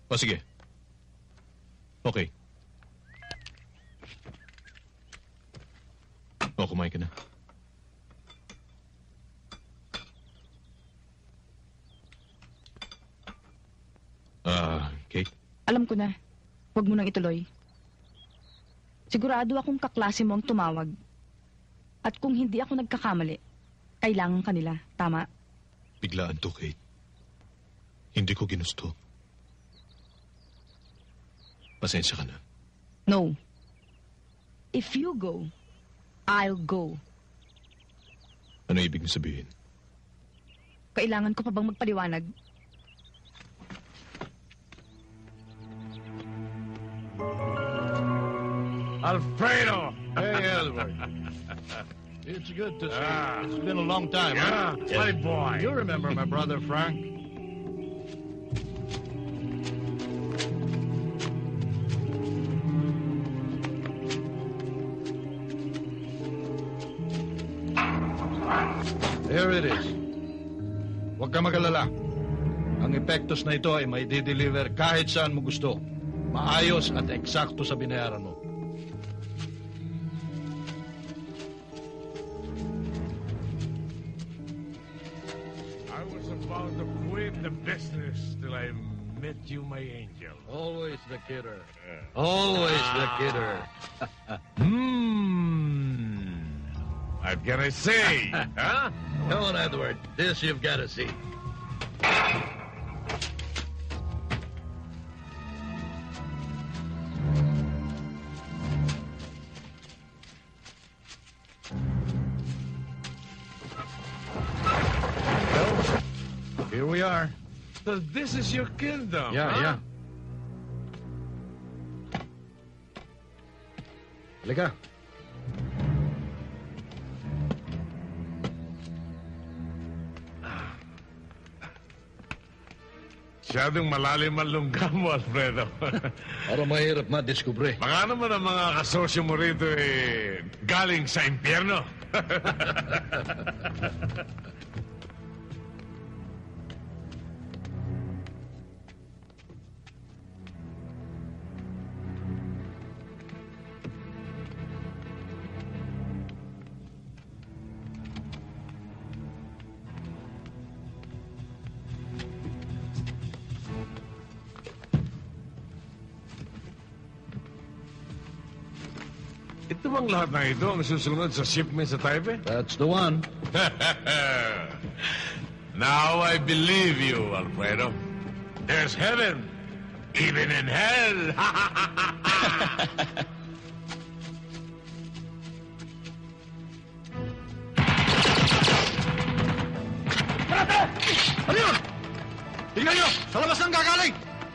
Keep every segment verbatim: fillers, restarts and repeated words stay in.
O sige. Okay. O, kumain ka na. Ah, Kate? Alam ko na. Huwag mo nang ituloy. Sigurado akong kaklase mo ang tumawag. At kung hindi ako nagkakamali, kailangan kanila. Tama? Biglaan to, Kate. Hindi ko ginusto. Pasensya ka na. No. If you go, I'll go. Ano ibig niyo sabihin? Kailangan ko pa bang magpaliwanag? Alfredo! Hey, Edward. It's good to see Ah. you. It's been a long time, Yeah, huh? my boy. You remember my brother, Frank? Here it is. Huwag ka mag-alala. Ang epektos na ito ay may di-deliver kahit saan mo gusto. Maayos at eksakto sa binayaran mo. I was about to quit the business till I met you, my angel. Always the kidder. Always the kidder. Hmm. What can I say? Huh? Come on, Edward. This you've got to see. Well, here we are. So this is your kingdom, Yeah, huh? yeah. Halika. Masyadong malalim ang lungga mo, Alfredo. Para mahirap madiskubre. Baka naman ang mga kasosyo mo rito eh, galing sa impyerno. Ito bang lahat na ito ang susunod sa shipment sa Taipei? That's the one. Now I believe you, Alfredo. There's heaven, even in hell. Ano yun? Tingnan nyo! Sa labas ng gagaling!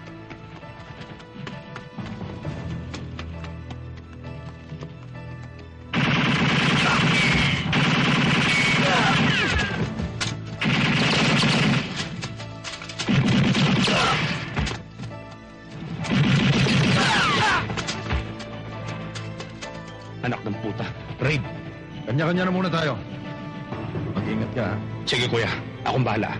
Anak ng puta. Raid. Kanya-kanya na muna tayo. Mag-ingat ka, ha? Sige, kuya. Akong bahala.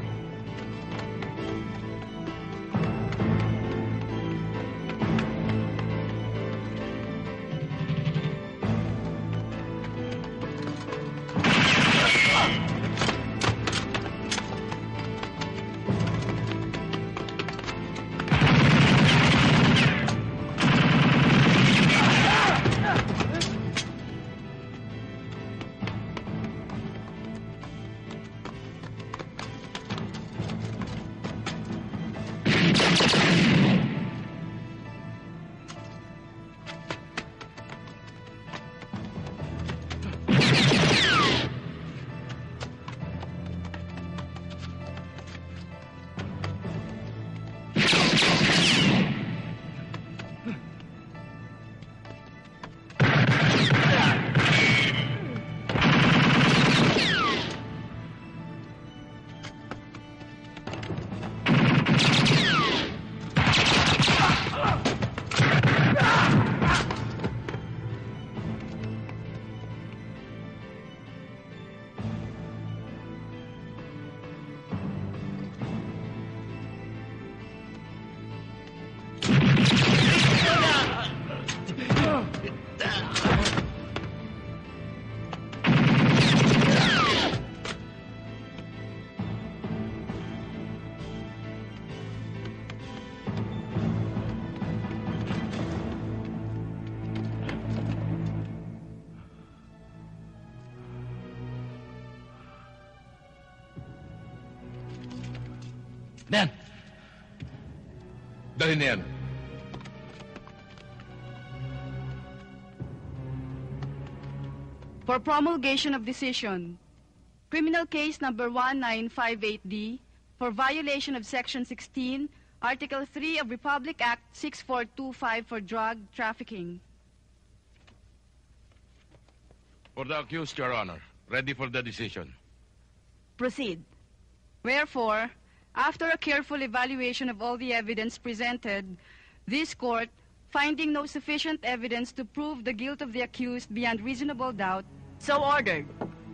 Dan! Dali na yan. For promulgation of decision, criminal case number one nine five eight D for violation of Section sixteen, Article three of Republic Act six four two five for drug trafficking. For the accused, Your Honor. Ready for the decision. Proceed. Wherefore, after a careful evaluation of all the evidence presented, this court, finding no sufficient evidence to prove the guilt of the accused beyond reasonable doubt, so ordered.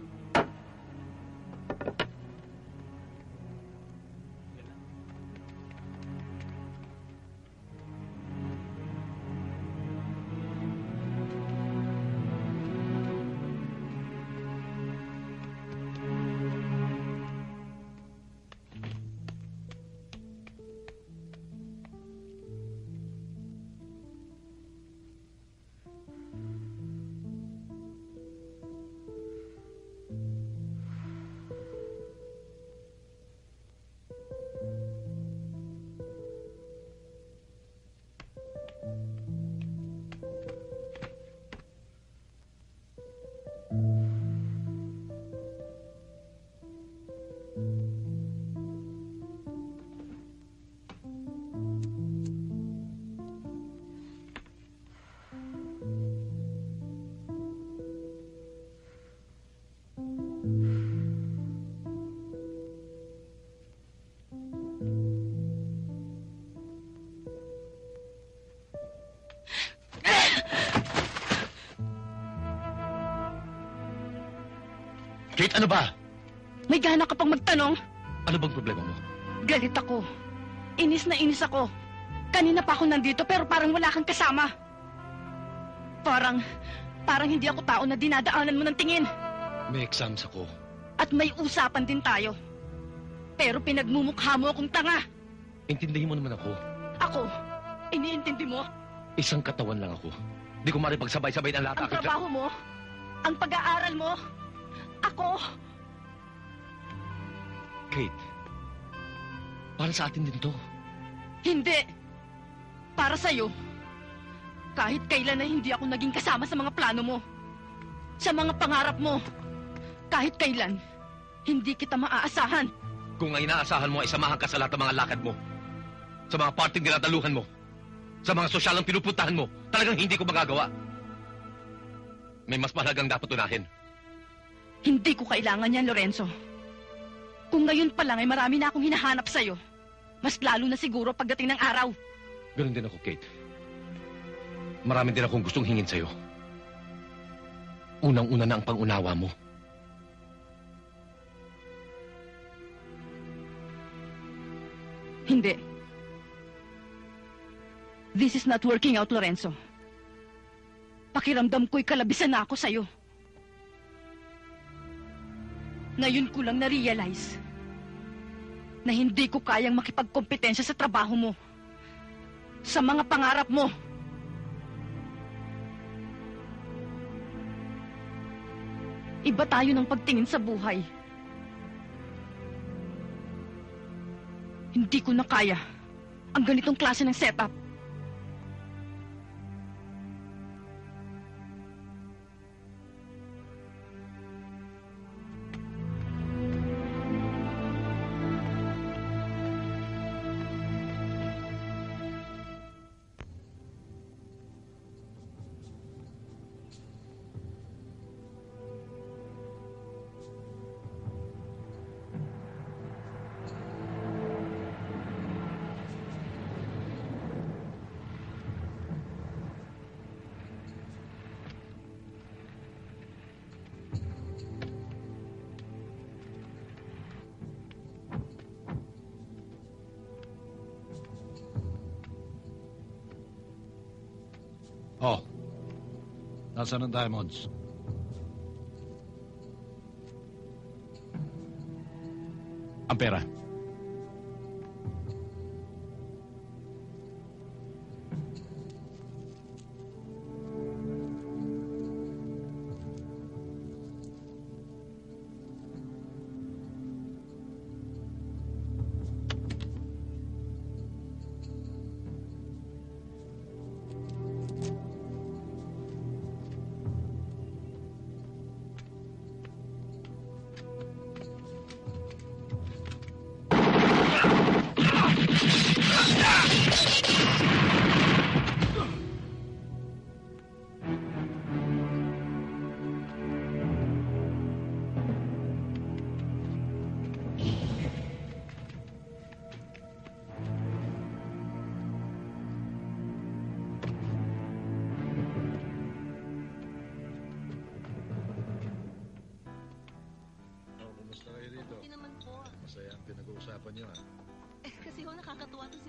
Kate, ano ba? May gana ka pang magtanong? Ano bang problema mo? Galit ako. Inis na inis ako. Kanina pa ako nandito pero parang wala kang kasama. Parang, parang hindi ako tao na dinadaanan mo ng tingin. May exams ako. At may usapan din tayo. Pero pinagmumukha mo akong tanga. Intindihin mo naman ako. Ako, iniintindi mo? Isang katawan lang ako. Di ko maripagsabay-sabay ang lahat. Ang trabaho mo, ang pag-aaral mo, ako. Kate, para sa atin din to. Hindi. Para sa'yo. Kahit kailan na hindi ako naging kasama sa mga plano mo. Sa mga pangarap mo. Kahit kailan, hindi kita maaasahan. Kung ang inaasahan mo ay samahan ka sa lahat ng mga lakad mo, sa mga parting dinadaluhan mo, sa mga sosyalang pinupuntahan mo, talagang hindi ko magagawa. May mas mahalagang dapat unahin. Hindi ko kailangan yan, Lorenzo. Kung ngayon pa lang ay marami na akong hinahanap sa'yo, mas lalo na siguro pagdating ng araw. Ganun din ako, Kate. Marami din akong gustong hingin sa'yo. Unang-una na ang pangunawa mo. Hindi. This is not working out, Lorenzo. Pakiramdam ko'y kalabisan na ako sa'yo. Ngayon ko lang na-realize na hindi ko kayang makipagkompetensya sa trabaho mo, sa mga pangarap mo. Iba tayo ng pagtingin sa buhay. Hindi ko na kaya ang ganitong klase ng setup. Oh. Nasaan ang diamonds? Ang pera.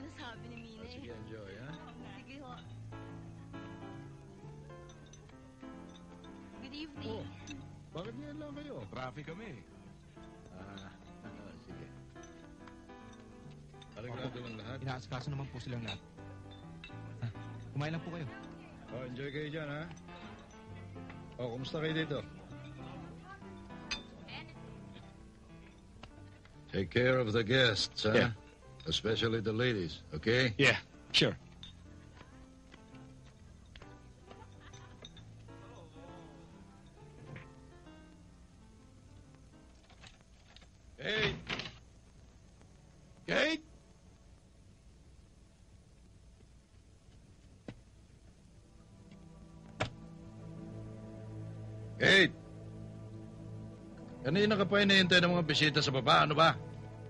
sabi ni Mina eh. Sige, enjoy, ha? Sige ho. Good evening. Oh, bakit ngayon lang kayo? Traffic kami. Ah, ah, sige. Arreglado lang lahat. Inaasikaso naman po silang lahat. Ah, kumain lang po kayo. Oh, enjoy kayo dyan, ha? Oh, kumusta kayo dito? Take care of the guests, huh? Yeah. Especially the ladies, okay? Yeah, sure. Kate! Kate! Kate! Kanina ka pa hinihintay ng mga bisita sa baba, ano ba?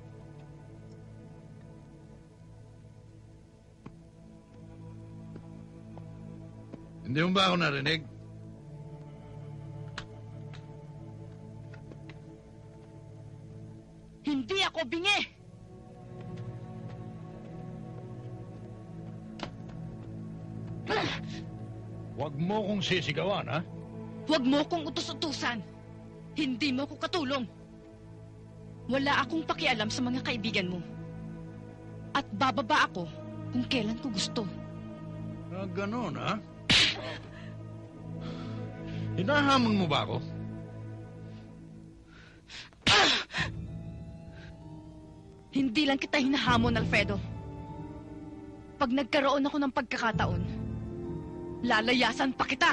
Hindi mo ba ako narinig? Hindi ako bingi! Huwag mo kong sisigawan, ha? Huwag mo kong utos-utusan. Hindi mo ko katulong. Wala akong pakialam sa mga kaibigan mo. At bababa ako kung kailan ko gusto. Ah, ganun, ha? Hinahamon mo ba ako? Hindi lang kita hinahamon, Alfredo. Pag nagkaroon ako ng pagkakataon, lalayasan pa kita.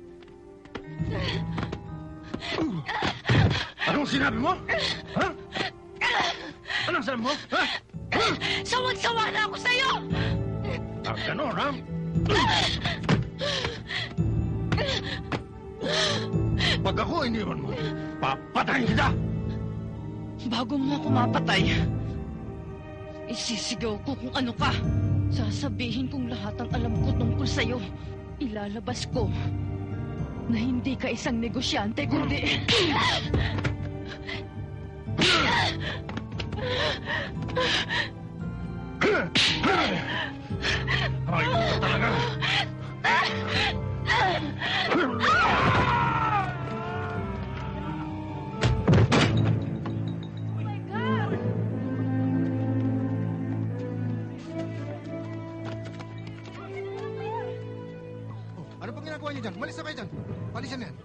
Anong sinabi mo? Ha? Anong sabi mo? Ha? Sawang-sawa na ako sa'yo! Ah, ganun, ha? Pag ako iniwan mo, papatayin kita! Bago mo ako mapatay, isisigaw ko kung ano ka. Sasabihin kong lahat ang alam ko tungkol sa'yo. Ilalabas ko na hindi ka isang negosyante, kundi... Ay, ito talaga! Ano pang ginagawa niyo dyan? Umalis na kayo dyan. Palisan na yan.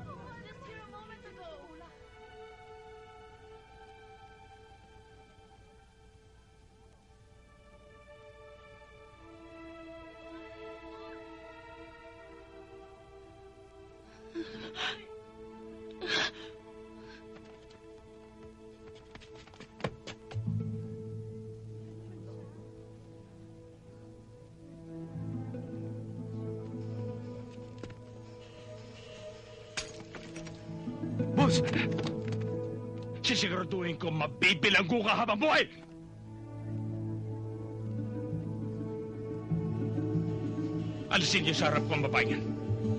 Boss! Sisiguraduhin ko mabibilanggo ka habang buhay! Alisin niyo sa harap ko ang babae niyan.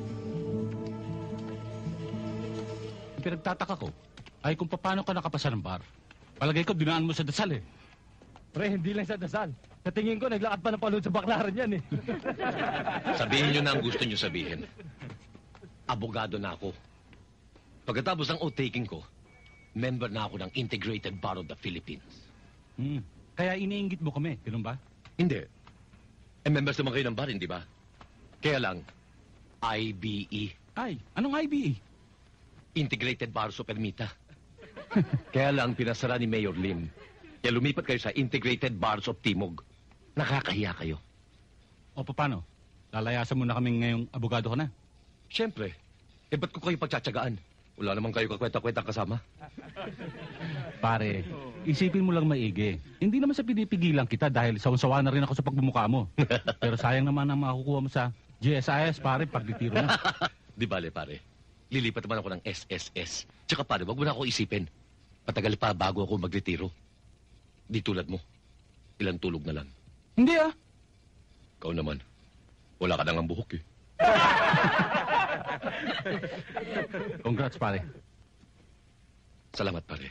Ang pinagtataka ko ay kung paano ka nakapasa ng bar. Palagay ko, dinaan mo sa dasal eh. Pre, hindi lang sa dasal. Sa tingin ko, naglakad pa ng palod sa baklaran yan eh. Sabihin niyo na ang gusto niyo sabihin. Abogado na ako. Pagkatapos ng oath-taking ko, member na ako ng Integrated Bar of the Philippines. Hmm. Kaya iniinggit mo kami, ganun ba? Hindi. Eh, members naman kayo ng bar, hindi ba? Kaya lang, I B E. Ay, anong I B E? Integrated Bar of Ermita. Kaya lang, pinasara ni Mayor Lim. Kaya lumipat kayo sa Integrated Bars of Timog. Nakakahiya kayo. O paano? Lalayasan mo na kami ngayong abogado ka na. Siyempre. Eh, ba't ko kayo pagtsatsagaan? Wala naman kayo kakwenta-kwenta kasama. Pare, isipin mo lang maigi. Hindi naman sa pinipigilan kita dahil sawan-sawa na rin ako sa pagbumuka mo. Pero sayang naman ang makukuha mo sa G S I S, pare, pagditiro na. Di bale, pare. Lilipat naman ako ng S S S. Tsaka pare, wag mo na ako isipin. Patagal pa bago ako magretiro. Di tulad mo. Ilang tulog na lang. Hindi ah. Ikaw naman. Wala ka nang ang buhok eh. Congrats, pare. Salamat, pare.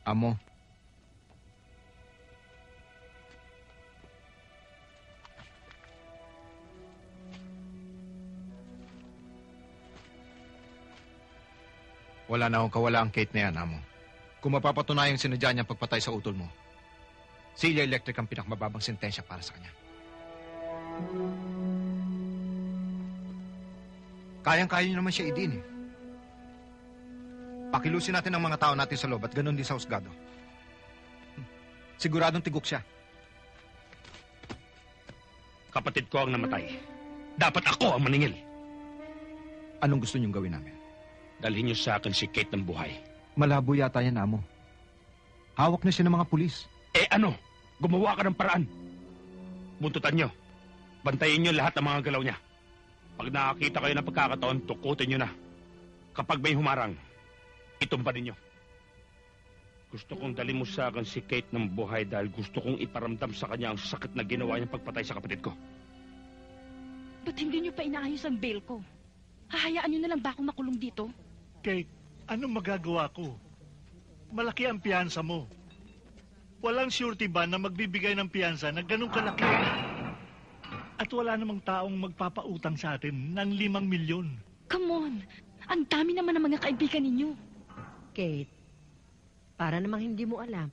Amo, wala na akong kawala ang Kate na yan, amo. Kung mapapatunayang sinadya niya ang pagpatay sa utol mo, Celia Electric ang pinakamababang sentensya para sa kanya. Kayang-kaya niyo naman siya idin eh. Pakilusin natin ang mga tao natin sa loob at ganun din sa husgado. Hmm. Siguradong tigok siya. Kapatid ko ang namatay. Dapat ako ang maningil. Anong gusto niyong gawin namin? Dalhin niyo sa akin si Kate ng buhay. Malabo yata yan, amo. Hawak na siya ng mga pulis. Eh ano? Gumawa ka ng paraan. Buntutan niyo. Bantayin niyo lahat ng mga galaw niya. Pag nakakita kayo ng pagkakataon, tukutin niyo na. Kapag may humarang, itumba ninyo. Gusto kong dali mo sa akin si Kate ng buhay dahil gusto kong iparamdam sa kanya ang sakit na ginawa niyang pagpatay sa kapatid ko. Ba't hindi niyo pa inaayos ang bail ko? Hahayaan niyo na lang ba akong makulong dito? Kate, anong magagawa ko? Malaki ang piyansa mo. Walang surety ba na magbibigay ng piyansa na ganun kalaki? At wala namang taong magpapautang sa atin ng limang milyon. Come on! Ang dami naman ng mga kaibigan ninyo. Kate, para namang hindi mo alam.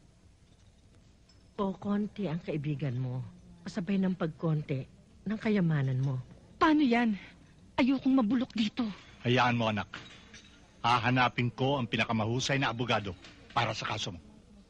O konti ang kaibigan mo, kasabay ng pagkonti ng kayamanan mo. Paano yan? Ayokong mabulok dito. Hayaan mo, anak. Hahanapin ko ang pinakamahusay na abogado para sa kaso mo.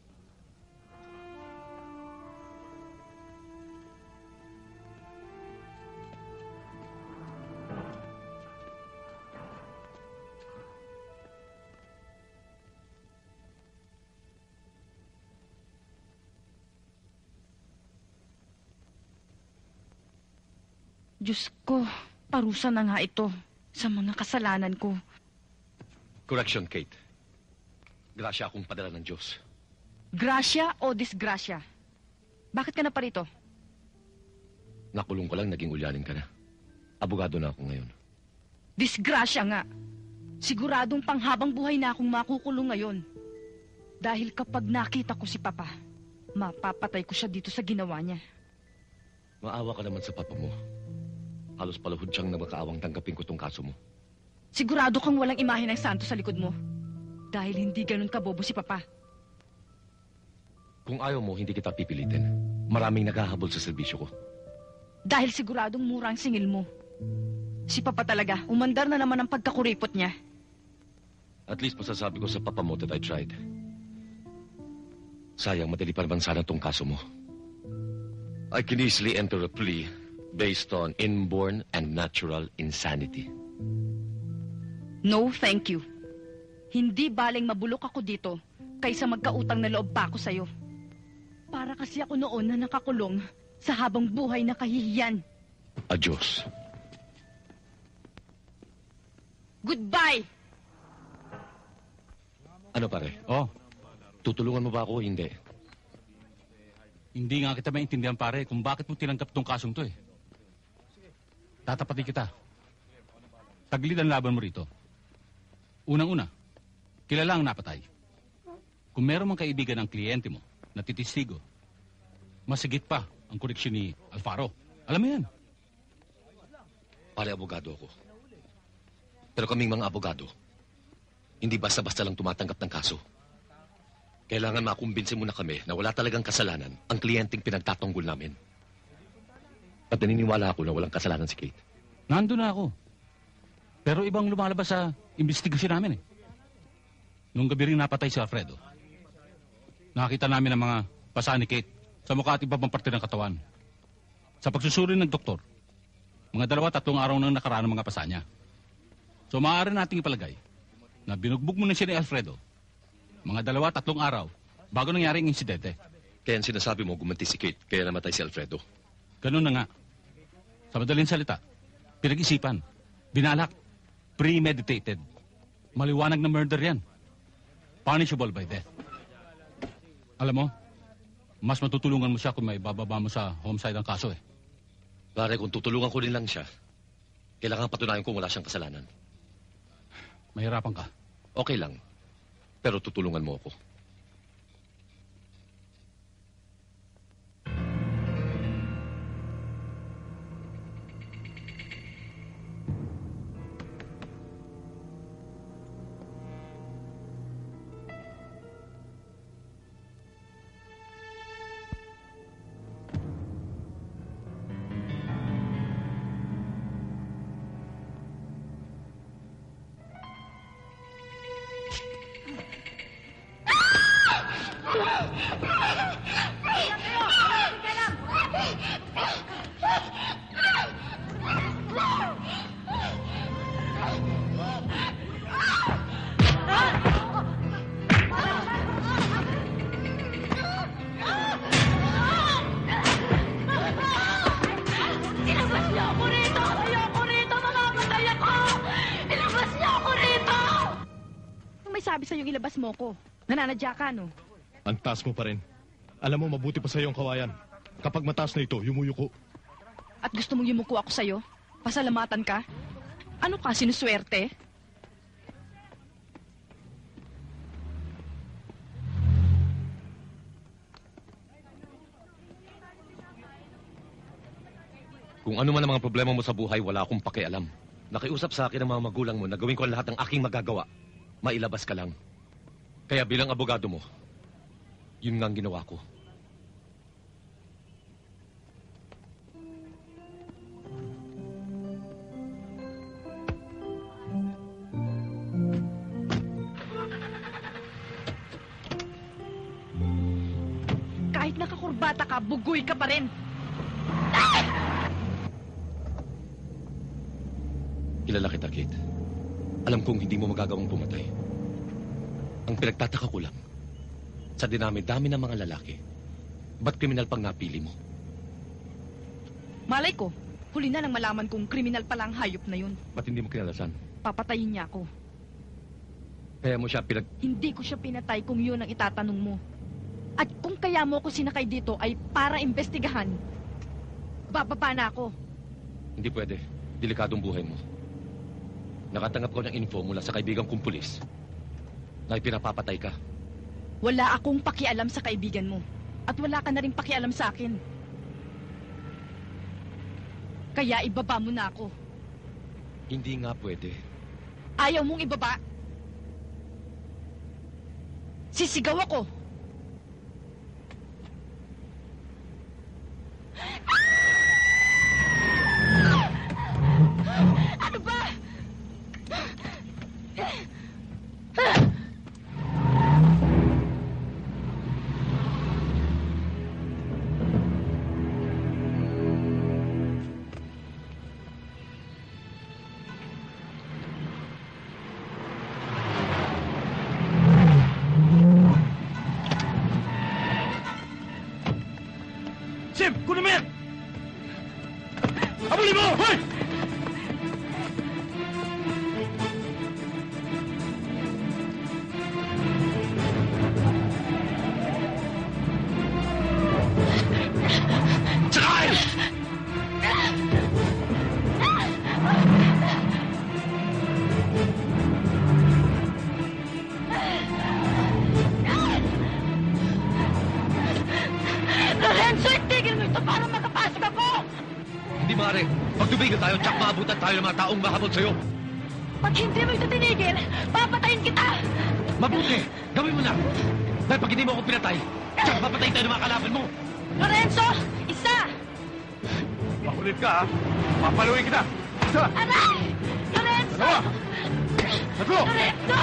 Diyos ko, parusa na nga ito sa mga kasalanan ko. Correction, Kate. Grasya akong padala ng Diyos. Grasya o disgrasya? Bakit ka na parito? Nakulong ko lang, naging ulyanin ka na. Abogado na ako ngayon. Disgrasya nga. Siguradong panghabang buhay na akong makukulong ngayon. Dahil kapag nakita ko si Papa, mapapatay ko siya dito sa ginawa niya. Maawa ka naman sa papa mo. Halos palahod siyang nagmakaawang tanggapin ko tong kaso mo. Sigurado kang walang imahe ng santo sa likod mo. Dahil hindi ganun kabobo si Papa. Kung ayaw mo, hindi kita pipilitin. Maraming naghahabol sa serbisyo ko. Dahil siguradong mura ang singil mo. Si Papa talaga, umandar na naman ang pagkakuripot niya. At least masasabi ko sa papa mo that I tried. Sayang, madali pa naman sana tong kaso mo. I can easily enter a plea based on inborn and natural insanity. No, thank you. Hindi baling mabulok ako dito kaysa magkautang na loob pa ako sa'yo. Para kasi ako noon na nakakulong sa habang buhay na kahihiyan. Adios. Goodbye! Ano pare? Oh, Tutulungan mo ba ako o hindi? hindi nga kita maintindihan pare kung bakit mo tinanggap tong kasong to eh. Tatapatin kita. Tagilid ang laban mo rito. Unang-una, kilala ang napatay. Kung meron mang kaibigan ng kliyente mo na titistigo, masigit pa ang koreksyon ni Alfaro. Alam mo yan. Pare, abogado ako. Pero kaming mga abogado, hindi basta-basta lang tumatanggap ng kaso. Kailangan makumbinsin mo na kami na wala talagang kasalanan ang kliyenteng pinagtatanggol namin. At naniniwala ako na walang kasalanan si Kate. Nandun na ako. Pero ibang lumalabas sa investigasyon namin eh. Nung gabi rin napatay si Alfredo. Nakita namin ang mga pasa ni Kate sa mukha at iba pang parte ng katawan. Sa pagsusuri ng doktor, mga dalawa tatlong araw nang nakaraan ang mga pasa niya. So maaari nating ipalagay na binugbog mo na siya ni Alfredo mga dalawa tatlong araw bago nangyari ang insidente. Kaya ang sinasabi mo, gumanti si Kate, kaya namatay si Alfredo. Ganun na nga. Sa madaling salita, pinag-isipan, binalak, premeditated. Maliwanag na murder yan. Punishable by death. Alam mo, mas matutulungan mo siya kung may bababa mo sa homicide ang kaso eh. Pare, kung tutulungan ko rin lang siya, kailangan patunayan kung wala siyang kasalanan. Mahirapan ka. Okay lang. Pero tutulungan mo ako. Ilabas niyo ako rito! Ayoko rito! Mamamatay ako! Ilabas niyo ako rito! May sabi sa'yo ilabas mo ko. Nananadya ka, no? Ang taas mo pa rin. Alam mo, mabuti pa sa'yo ang kawayan. Kapag mataas na ito, yumuyuko. At gusto mong yumuko ako sa'yo? Pasalamatan ka? Ano ka, sinuswerte? Kung ano man ang mga problema mo sa buhay, wala akong pakialam. Nakiusap sa akin ang mga magulang mo na gawin ko ang lahat ng aking magagawa. Mailabas ka lang. Kaya bilang abogado mo, yun nga ang ginawa ko. Kahit nakakurbata ka, bugoy ka pa rin. Kilala kita, Kate. Alam kong hindi mo magagawang pumatay. Ang pinagtataka ko lang, sa dinami-dami ng mga lalaki, ba't kriminal pang napili mo? Malay ko, huli na nang malaman kong kriminal pala ang hayop na yun. Ba't hindi mo kinalasan? Papatayin niya ako. Kaya mo siya pinag... Hindi ko siya pinatay kung yun ang itatanong mo. At kung kaya mo ko sinakay dito ay para imbestigahan, bababa na ako. Hindi pwede. Delikadong buhay mo. Nakatanggap ko ng info mula sa kaibigan kong pulis na ipinapapatay ka. Wala akong pakialam sa kaibigan mo. At wala ka na rin pakialam sa akin. Kaya ibaba mo na ako. Hindi nga pwede. Ayaw mong ibaba? Sisigaw ako. Ano ba? Sim, kunin mo yan! Habulin mo! Hoy! Sakay! Lorenzo, itigil mo ito para makapasok ako! Hindi maaari. Pag tumigil tayo, tsak maabutan tayo ng mga taong mahabol sa'yo. Pag hindi mo ito tinigil, papatayin kita! Mabuti! Gawin mo na! Dahil pag hindi mo ako pinatay, tsak papatayin tayo ng mga kalaban mo! Lorenzo, isa! Makulit ka, ha? Papaluin kita! Isa! Aray! Lorenzo! Dalawa! Tatlo! Lorenzo!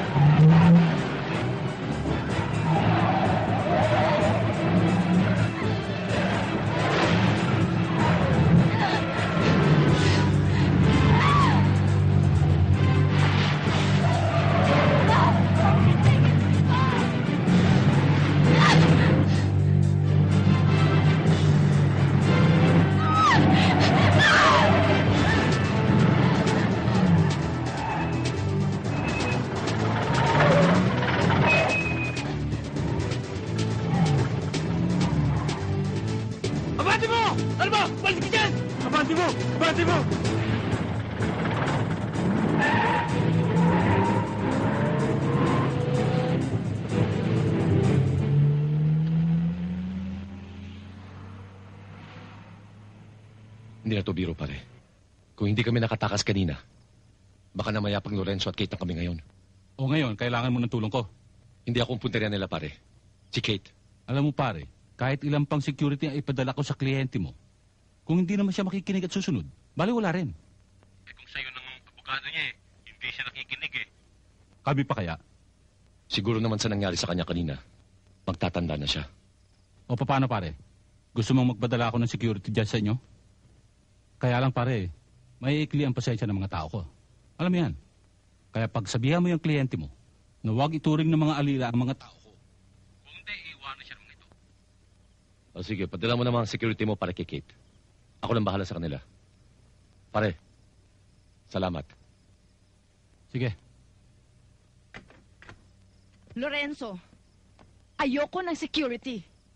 Abante mo! Ano ba? Balik ka dyan! Abante mo! Abante mo! Hindi na to biro, pare. Kung hindi kami nakatakas kanina, baka namaya pang Lorenzo at Kate na kami ngayon. O ngayon, kailangan mo ng tulong ko. Hindi ako ang punteriya nila, pare. Si Kate. Alam mo pare, kahit ilang pang security ang ipadala ko sa kliyente mo, kung hindi naman siya makikinig at susunod, bali wala rin. Eh kung sa'yo ng abogado niya eh, hindi siya nakikinig eh. Kami pa kaya? Siguro naman sa nangyari sa kanya kanina, magtatanda na siya. O paano pare? Gusto mong magpadala ako ng security dyan sa inyo? Kaya lang pare, may ikli ang pasensya ng mga tao ko. Alam mo yan. Kaya pagsabihan mo yung kliyente mo na huwag ituring ng mga alila ang mga tao ko. Kung hindi, iwanan siya ng mga ito. O sige, padala mo naman ang security mo para kay Kate. Ako lang bahala sa kanila. Pare, salamat. Sige. Lorenzo, ayoko ng security.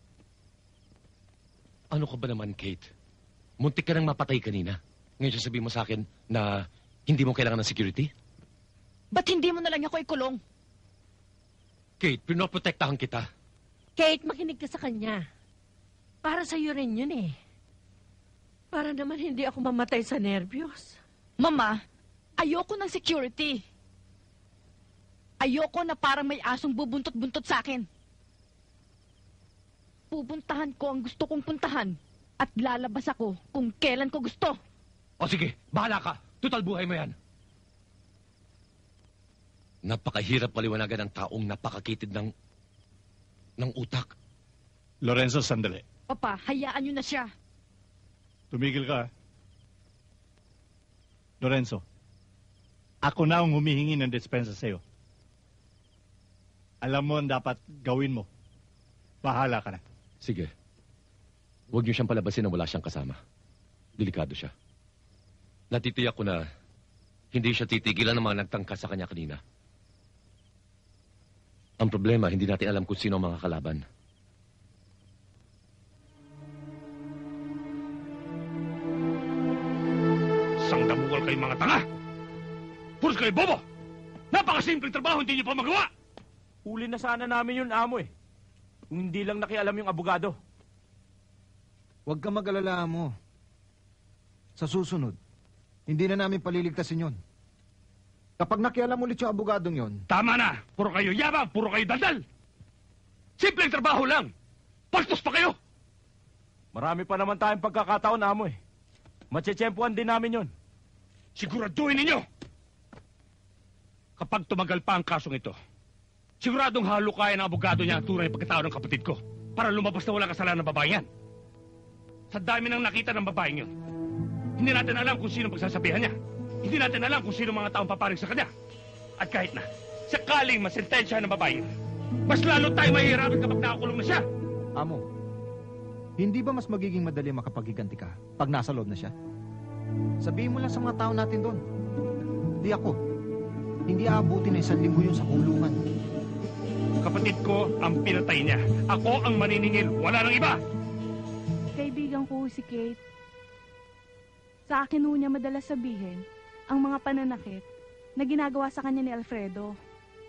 Ano ka ba naman, Kate? Muntik ka nang mapatay kanina. Ngayon sasabihin mo sa akin na hindi mo kailangan ng security? Ba't hindi mo na lang ako ikulong? Kate, pinoprotektahan kita. Kate, makinig ka sa kanya. Para sa'yo rin yun eh. Para naman hindi ako mamatay sa nervyos. Mama, ayoko ng security. Ayoko na parang may asong bubuntot-buntot sa akin. Pupuntahan ko ang gusto kong puntahan at lalabas ako kung kailan ko gusto. O sige, bahala ka. Tutal buhay mo yan. Napakahirap paliwanagan ng taong napakakitid ng... ng utak. Lorenzo, sandali. Papa, hayaan niyo na siya. Tumigil ka. Lorenzo, ako na ang humihingi ng dispensa sa'yo. Alam mo ang dapat gawin mo. Bahala ka na. Sige. Huwag niyo siyang palabasin na wala siyang kasama. Delikado siya. Natitiyak ko na hindi siya titigilan ng mga nagtangka sa kanya kanina. Ang problema, hindi natin alam kung sino ang mga kalaban. Sang damukal kayong mga tanga! Puros kayo bobo! Napakasimpleng trabaho, hindi niyo pa magawa! Huli na sana namin yun, amo eh. Kung hindi lang nakialam yung abogado. Huwag ka mag-alala mo. Sa susunod, hindi na namin paliligtasin yon. Kapag nakialam ulit yung abogadong yon... Tama na! Puro kayo yabang, puro kayo daldal! Simpleng trabaho lang! Pastos pa kayo! Marami pa naman tayong pagkakataon, amo eh. Matsetsempuan din namin yun. Siguraduhin ninyo! Kapag tumagal pa ang kasong ito, siguradong halukayan ng abogado niya ang tunay pagkatao ng kapatid ko para lumabas na walang kasalanan ng babae yan. Sa dami nang nakita ng babaeng yun, hindi natin alam kung sino pagsasabihan niya. Hindi natin alam kung sino mga taong paparing sa kanya. At kahit na, sakaling masentensya ng babae yun, mas lalo tayo mahihirapan kapag nakakulong na siya. Amo, hindi ba mas magiging madali makapaghiganti ka pag nasa loob na siya? Sabihin mo lang sa mga tao natin doon. Hindi ako. Hindi aabuti na isang linggo yun sa kulungan. Kapatid ko ang pinatay niya. Ako ang maniningil. Wala nang iba. Kaibigan ko si Kate. Sa akin ho niya madalas sabihin ang mga pananakit na ginagawa sa kanya ni Alfredo.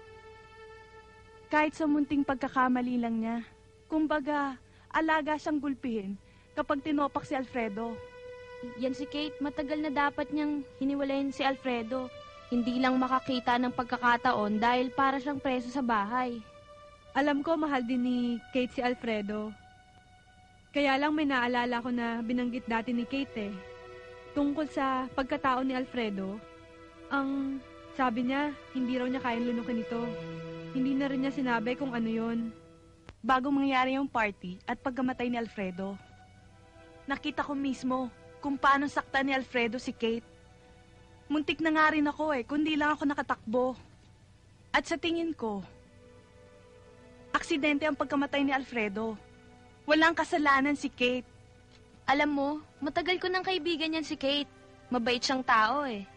Kahit sa munting pagkakamali lang niya, kumbaga, alaga siyang gulpihin kapag tinopak si Alfredo. Yan si Kate, matagal na dapat niyang hiniwalayin si Alfredo. Hindi lang makakita ng pagkakataon dahil para siyang preso sa bahay. Alam ko mahal din ni Kate si Alfredo. Kaya lang may naalala ko na binanggit dati ni Kate eh. Tungkol sa pagkatao ni Alfredo, ang sabi niya, hindi raw niya kayang lunukin ito. Hindi na rin niya sinabi kung ano yon. Bago mangyari yung party at pagkamatay ni Alfredo, nakita ko mismo kung paano saktan ni Alfredo si Kate. Muntik na nga rin ako eh, kundi lang ako nakatakbo. At sa tingin ko, aksidente ang pagkamatay ni Alfredo. Walang kasalanan si Kate. Alam mo, matagal ko ng kaibigan yan si Kate. Mabait siyang tao eh.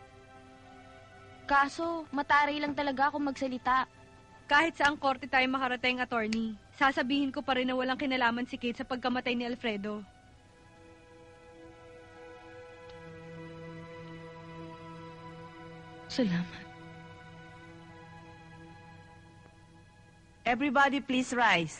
Kaso, mataray lang talaga akong magsalita. Kahit saang korte tayo makarating, attorney, sasabihin ko pa rin na walang kinalaman si Kate sa pagkamatay ni Alfredo. Salamat. Everybody please rise.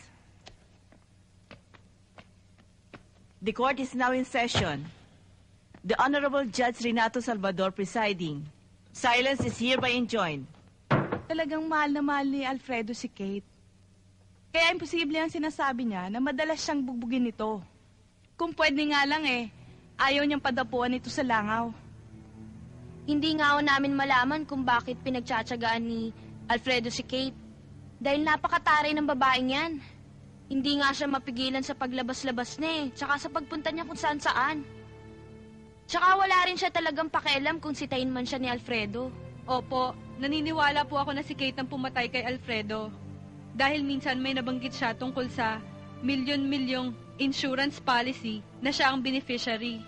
The court is now in session. The Honorable Judge Renato Salvador presiding. Silence is hereby enjoined. Talagang mahal na mahal ni Alfredo si Kate. Kaya imposible ang sinasabi niya na madalas siyang bugbugin nito. Kung pwede nga lang eh, ayaw niyang padapuan ito sa langaw. Hindi nga ako namin malaman kung bakit pinagtsatsagaan ni Alfredo si Kate. Dahil napakataray ng babaeng yan. Hindi nga siya mapigilan sa paglabas-labas na eh, tsaka sa pagpunta niya kung saan-saan. Tsaka wala rin siya talagang pakialam kung sitayin man siya ni Alfredo. Opo, naniniwala po ako na si Kate ang pumatay kay Alfredo. Dahil minsan may nabanggit siya tungkol sa milyon-milyong insurance policy na siya ang beneficiary.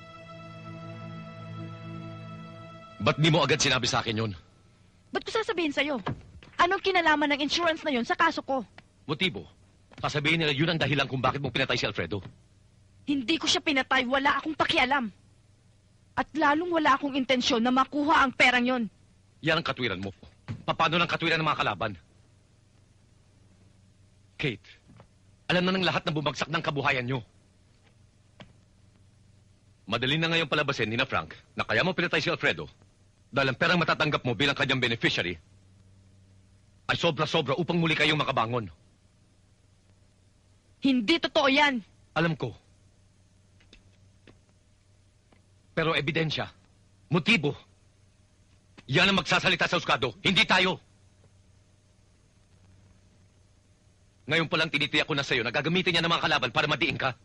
Ba't di mo agad sinabi sa akin yun? Ba't ko sasabihin sa'yo? Anong kinalaman ng insurance na yun sa kaso ko? Motibo? Sasabihin nila yun ang dahilan kung bakit mo pinatay si Alfredo. Hindi ko siya pinatay, wala akong pakialam. At lalong wala akong intensyon na makuha ang perang yon. Yan ang katwiran mo. Paano ng katwiran ng mga kalaban? Kate, alam na ng lahat na bumagsak ng kabuhayan nyo. Madali na ngayon palabasin ni na Frank na kaya mo pinatay si Alfredo dahil ang perang matatanggap mo bilang kanyang beneficiary ay sobra-sobra upang muli kayong makabangon. Hindi totoo yan. Alam ko. Pero ebidensya, motibo, yan ang magsasalita sa husgado, hindi tayo. Ngayon palang tinitiyak ko na sa'yo na gagamitin niya ng mga kalaban para madiin ka.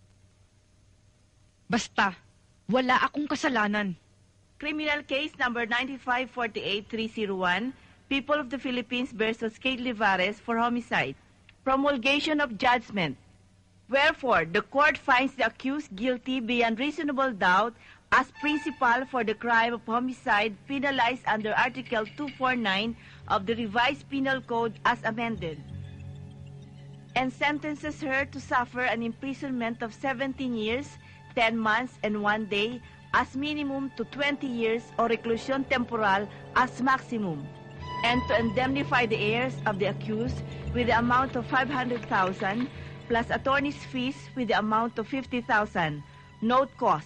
Basta, wala akong kasalanan. Criminal case number nine five four eight three zero one, People of the Philippines versus Kate Livares for homicide. Promulgation of judgment. Wherefore, the court finds the accused guilty beyond reasonable doubt as principal for the crime of homicide penalized under Article two forty-nine of the Revised Penal Code as amended, and sentences her to suffer an imprisonment of seventeen years, ten months, and one day as minimum to twenty years or reclusion temporal as maximum, and to indemnify the heirs of the accused with the amount of five hundred thousand plus attorney's fees with the amount of fifty thousand. Note cost.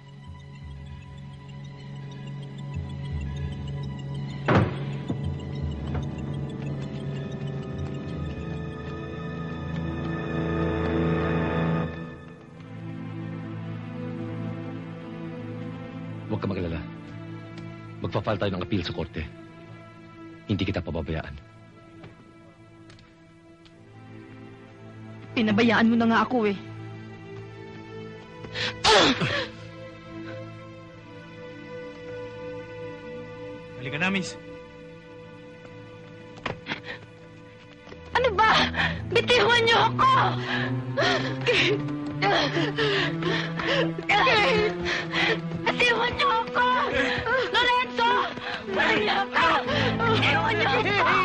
Huwag ka magalala. Magpa-file tayo ng appeal sa korte. Hindi kita pababayaan. Pinabayaan mo na nga ako eh. Halika na, miss. Ano ba? Bitiwan niyo ako! Bitiwan niyo ako! Lorenzo! Maria ka! Bitiwan niyo ako!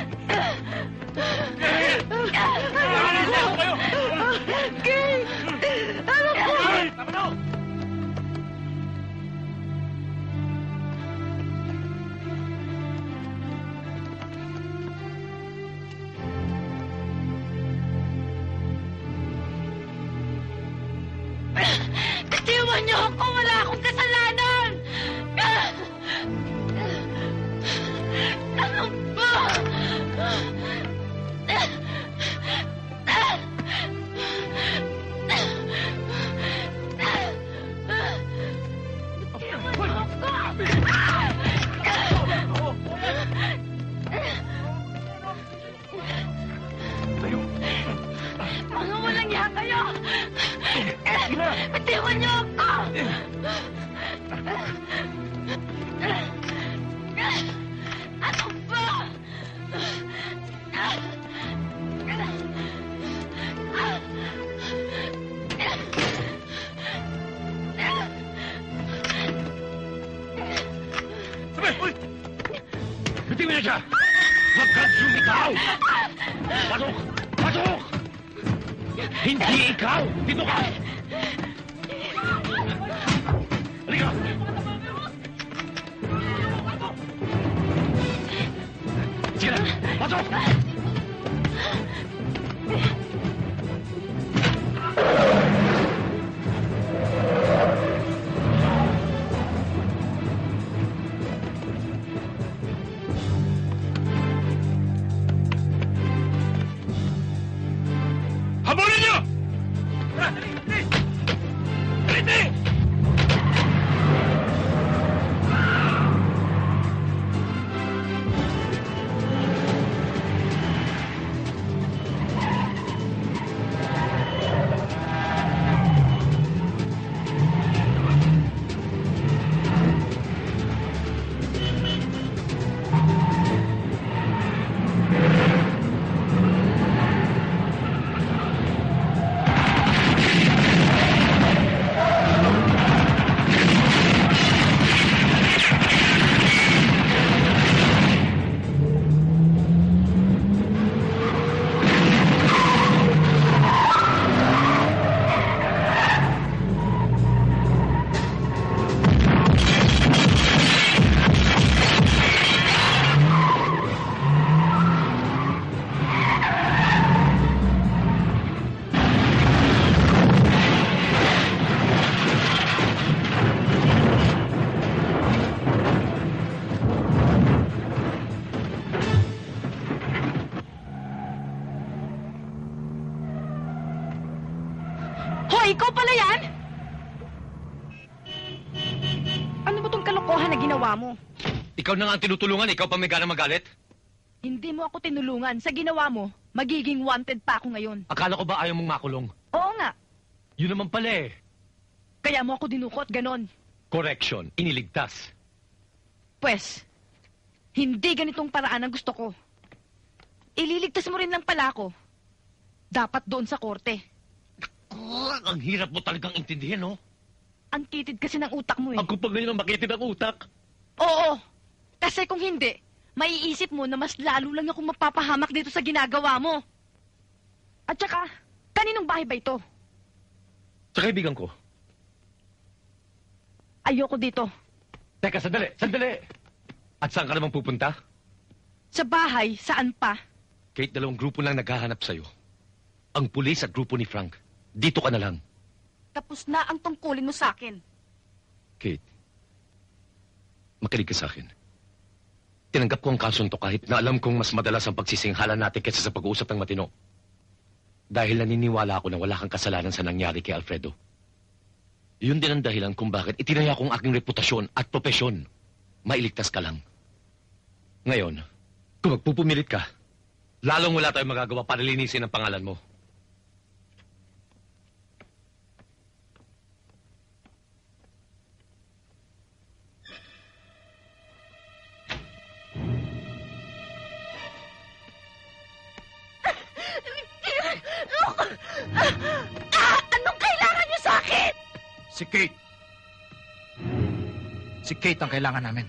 Kate! Ano po? Bitiwan niyo ako! Wala akong kasalanan! Ano ba? Mga walang yan kayo! Bitiwan niyo ako! Ano ba? Sabi! Uy! Bitiwan na siya! Huwag kang sumigaw! Pasok! Pasok! Hindi ikaw! Dito ka! Halika! Sige na! Pasok! Habulin niyo! Dali! kalokohan na ginawa mo. Ikaw na nga ang tinutulungan, ikaw pa may gana magalit? Hindi mo ako tinulungan. Sa ginawa mo, magiging wanted pa ako ngayon. Akala ko ba ayaw mong makulong? Oo nga. Yun naman pala eh. Kaya mo ako dinukot, ganon. Correction, iniligtas. Pwes, hindi ganitong paraan ang gusto ko. Ililigtas mo rin lang pala ako. Dapat doon sa korte. Oh, ang hirap mo talagang intindihin, no? Ang kitid kasi ng utak mo eh. Ako pa ngayon ang makitid ang utak. Oo, kasi kung hindi, maiisip mo na mas lalo lang akong mapapahamak dito sa ginagawa mo. At saka, kaninong bahay ba ito? Sa kaibigan ko. Ayoko dito. Teka, sandali, sandali! At saan ka naman pupunta? Sa bahay, saan pa? Kahit dalawang grupo lang naghahanap sa'yo. Ang pulis at grupo ni Frank. Dito ka na lang. Tapos na ang tungkulin mo sa akin. Kate, makinig ka sa akin. Tinanggap ko ang kasong to kahit na alam kong mas madalas ang pagsisinghala natin kaysa sa pag-uusap ng matino. Dahil naniniwala ako na wala kang kasalanan sa nangyari kay Alfredo. Yun din ang dahilan kung bakit itinaya ko ang aking reputasyon at propesyon. Mailigtas ka lang. Ngayon, kung magpupumilit ka, lalong wala tayong magagawa para linisin ang pangalan mo. Ah! Anong kailangan niyo sa akin? Si Kate. Si Kate ang kailangan namin.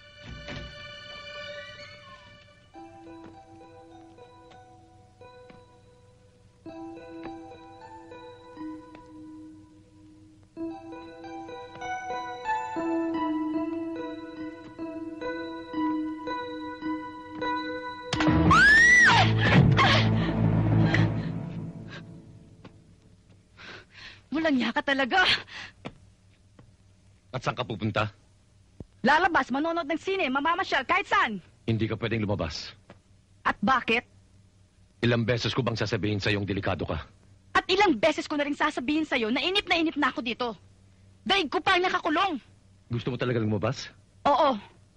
Walang yaka talaga. At saan ka pupunta? Lalabas, manonood ng sine, mamamasyal, kahit saan. Hindi ka pwedeng lumabas. At bakit? Ilang beses ko bang sasabihin sa iyong delikado ka? At ilang beses ko na rin sasabihin sa'yo na inip na inip na ako dito. Daig ko pa ang nakakulong. Gusto mo talaga lumabas? Oo.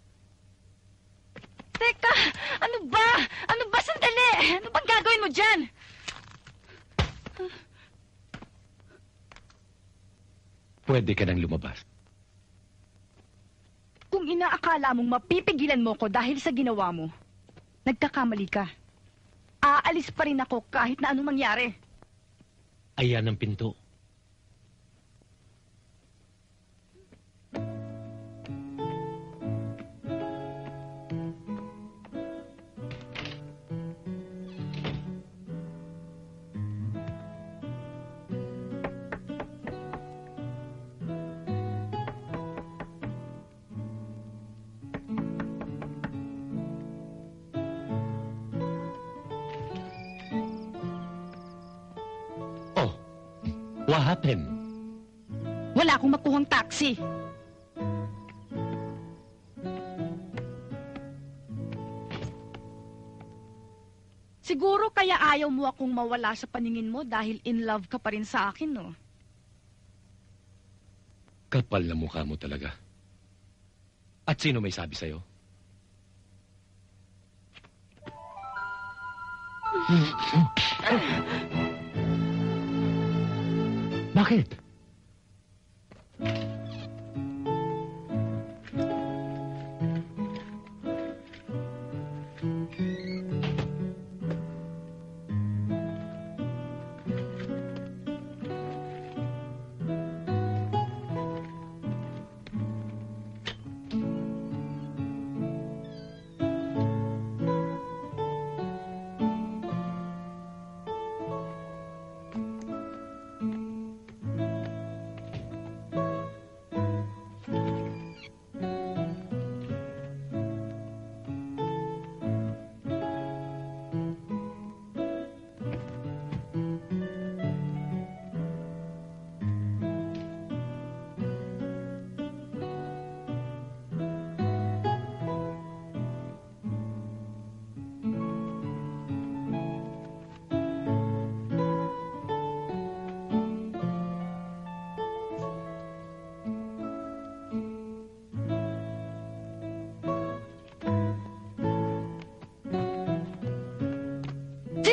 Teka, ano ba? Ano ba? Sandali! Ano bang gagawin mo dyan? Pwede ka nang lumabas. Kung inaakala mong mapipigilan mo ko dahil sa ginawa mo, nagkakamali ka. Aalis pa rin ako kahit na anong mangyari. Ayan ang pinto. What happened? Wala akong makuhang taxi. Siguro kaya ayaw mo akong mawala sa paningin mo dahil in love ka pa rin sa akin, no? Kapal na mukha mo talaga. At sino may sabi sa'yo? Bakit?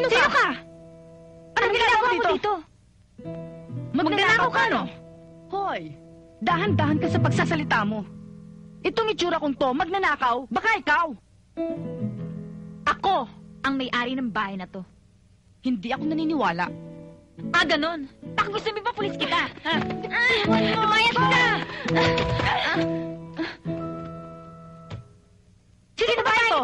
Sino ka? Sino ka? Anong ginagawa mo dito? Magnanakaw ka, no? Hoy, dahan-dahan ka sa pagsasalita mo. Itong itsura kong to, magnanakaw, baka ikaw. Ako ang may-ari ng bahay na to. Hindi ako naniniwala. Ah, ganon. Baka gusto mo ba pulis kita? Ha? Lumayas ka! Sino ba ito?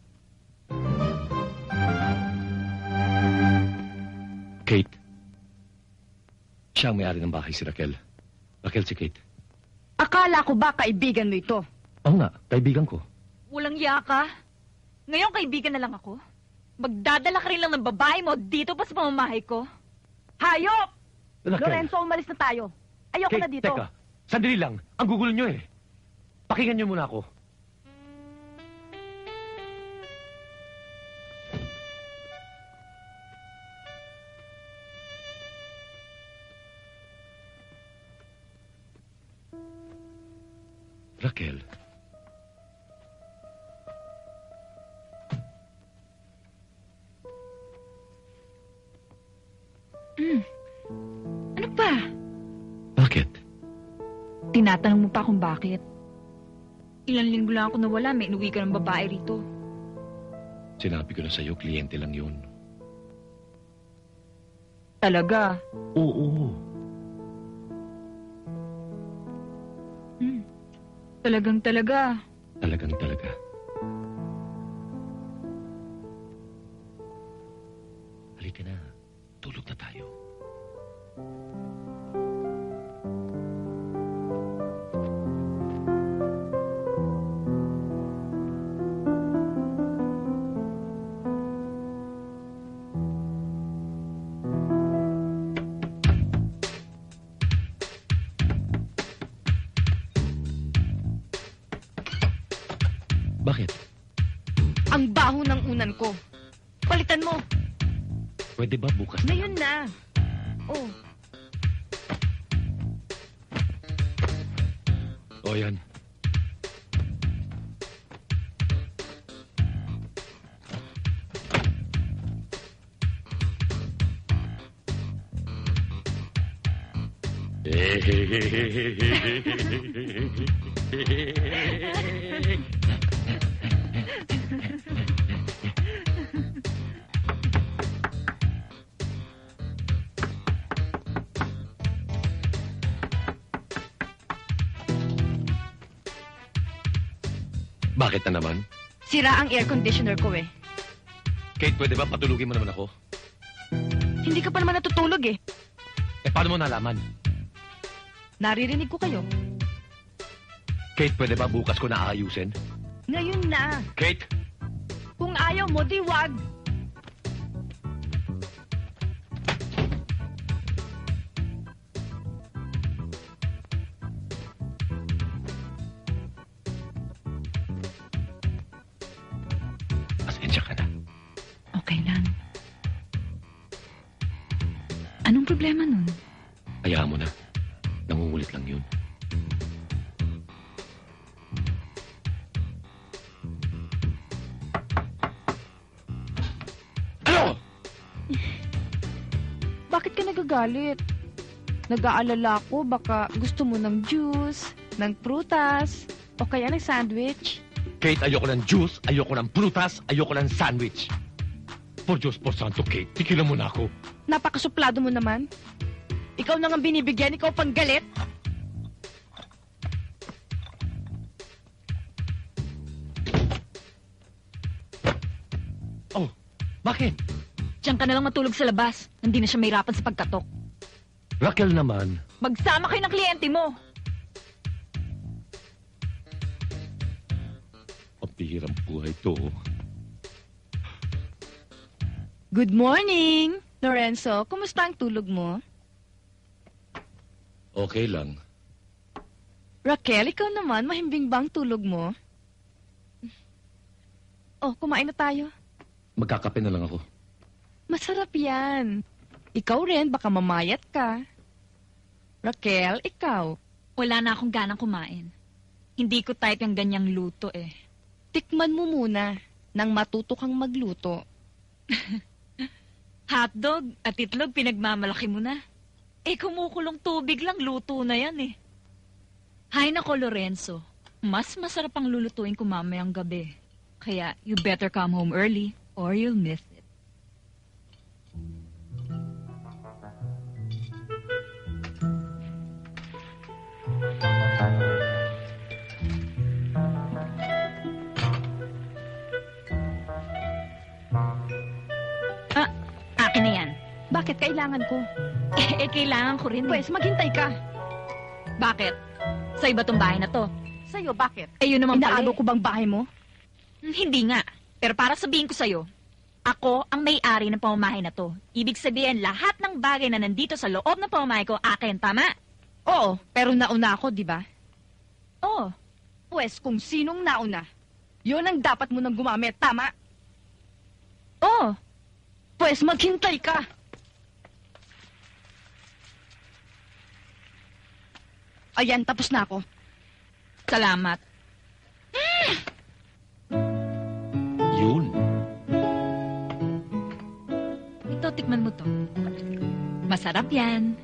Kate. Siya ang may-ari ng bahay, si Raquel. Raquel si Kate. Akala ko ba kaibigan mo ito? Oo nga, kaibigan ko. Walang yaka. Ngayon kaibigan na lang ako. Magdadala ka rin lang ng babae mo dito pa sa pamamahay ko. Hayop! Raquel. Lorenzo, umalis na tayo. Ayoko Kate, na dito. teka. Sandali lang. Ang gugulo nyo eh. Pakinggan nyo muna ako. Raquel. Hmm. Ano pa? Bakit? Tinatanong mo pa kung bakit. Ilang linggo lang ako nawala, may inuwi ka ng babae rito. Sinabi ko na sa'yo, kliyente lang yun. Talaga? Oo. Hmm. Talagang talaga. Talagang talaga. Halika na. Tulog na tayo. Bakit? Ang baho ng unan ko. Palitan mo. Pwede ba bukas? Ngayon na. Oh. O yan. Bakit na naman? Sira ang air conditioner ko eh. Kate, pwede ba patulugin mo naman ako? Hindi ka pa naman natutulog eh. Eh, paano mo nalaman? Naririnig ko kayo. Kate, pwede ba bukas ko na aayusin? Ngayon na. Kate! Kung ayaw mo, di wag. Pasensya ka na. Okay lang. Anong problema nun? Hayaan mo na. Nangungulit lang yun. Ano? Bakit ka nagagalit? Nag-aalala ko baka gusto mo ng juice, ng prutas, o kaya ng sandwich. Kate, ayoko ng juice, ayoko ng prutas, ayoko ng sandwich. Por Diyos, por Santo, Kate, tigilan mo na ako. Napakasuplado mo naman. Ikaw nang ang binibigyan, ikaw pang galit. Oh, bakit? Diyan ka na lang matulog sa labas. Hindi na siya mahirapan sa pagkatok. Raquel naman. Magsama kayo ng kliyente mo. Pambihirang buhay to. Good morning, Lorenzo. Kumusta ang tulog mo? Okay lang. Raquel, ikaw naman, mahimbing bang tulog mo? Oh, kumain na tayo. Magkakape na lang ako. Masarap yan. Ikaw rin, baka mamayat ka. Raquel, ikaw. Wala na akong ganang kumain. Hindi ko type yung ganyang luto eh. Tikman mo muna nang matuto kang magluto. Hotdog at itlog pinagmamalaki mo na. Eh, kumukulong tubig lang, luto na yan eh. Hay nako, Lorenzo. Mas masarap ang lulutuin ko mamayang gabi. Kaya, you better come home early or you'll miss it. Ah, akin na yan. Bakit kailangan ko? Eh, eh kailangan ko rin. Pwes, maghintay ka. Bakit? Sa iba tong bahay na to. Sa'yo, bakit? Eh, yun naman pala. Inaagaw ko bang bahay mo? Hmm, Hindi nga. Pero para sabihin ko sa'yo, ako ang may-ari ng pamamahay na to. Ibig sabihin, lahat ng bagay na nandito sa loob ng pamamahay ko, akin, tama? Oo, pero nauna ako, di ba? Oo. Pwes, kung sinong nauna, yun ang dapat mo nang gumamit, tama? Oo. Pwes, maghintay ka. Ayan, tapos na ako. Salamat. Yun. Ito, tikman mo to. Masarap yan.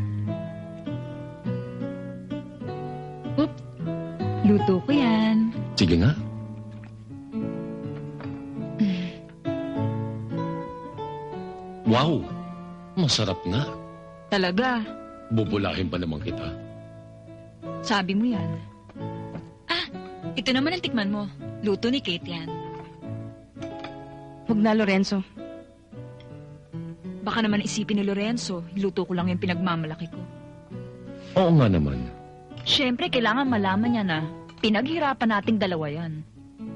Oops. Luto ko yan. Sige nga. Wow! Masarap nga. Talaga. Bubulahin pa naman kita. Sabi mo yan. Ah, ito naman ang tikman mo. Luto ni Kate yan. Huwag na, Lorenzo. Baka naman isipin ni Lorenzo, luto ko lang yung pinagmamalaki ko. Oo nga naman. Siyempre, kailangan malaman niya na pinaghirapan nating dalawa yan.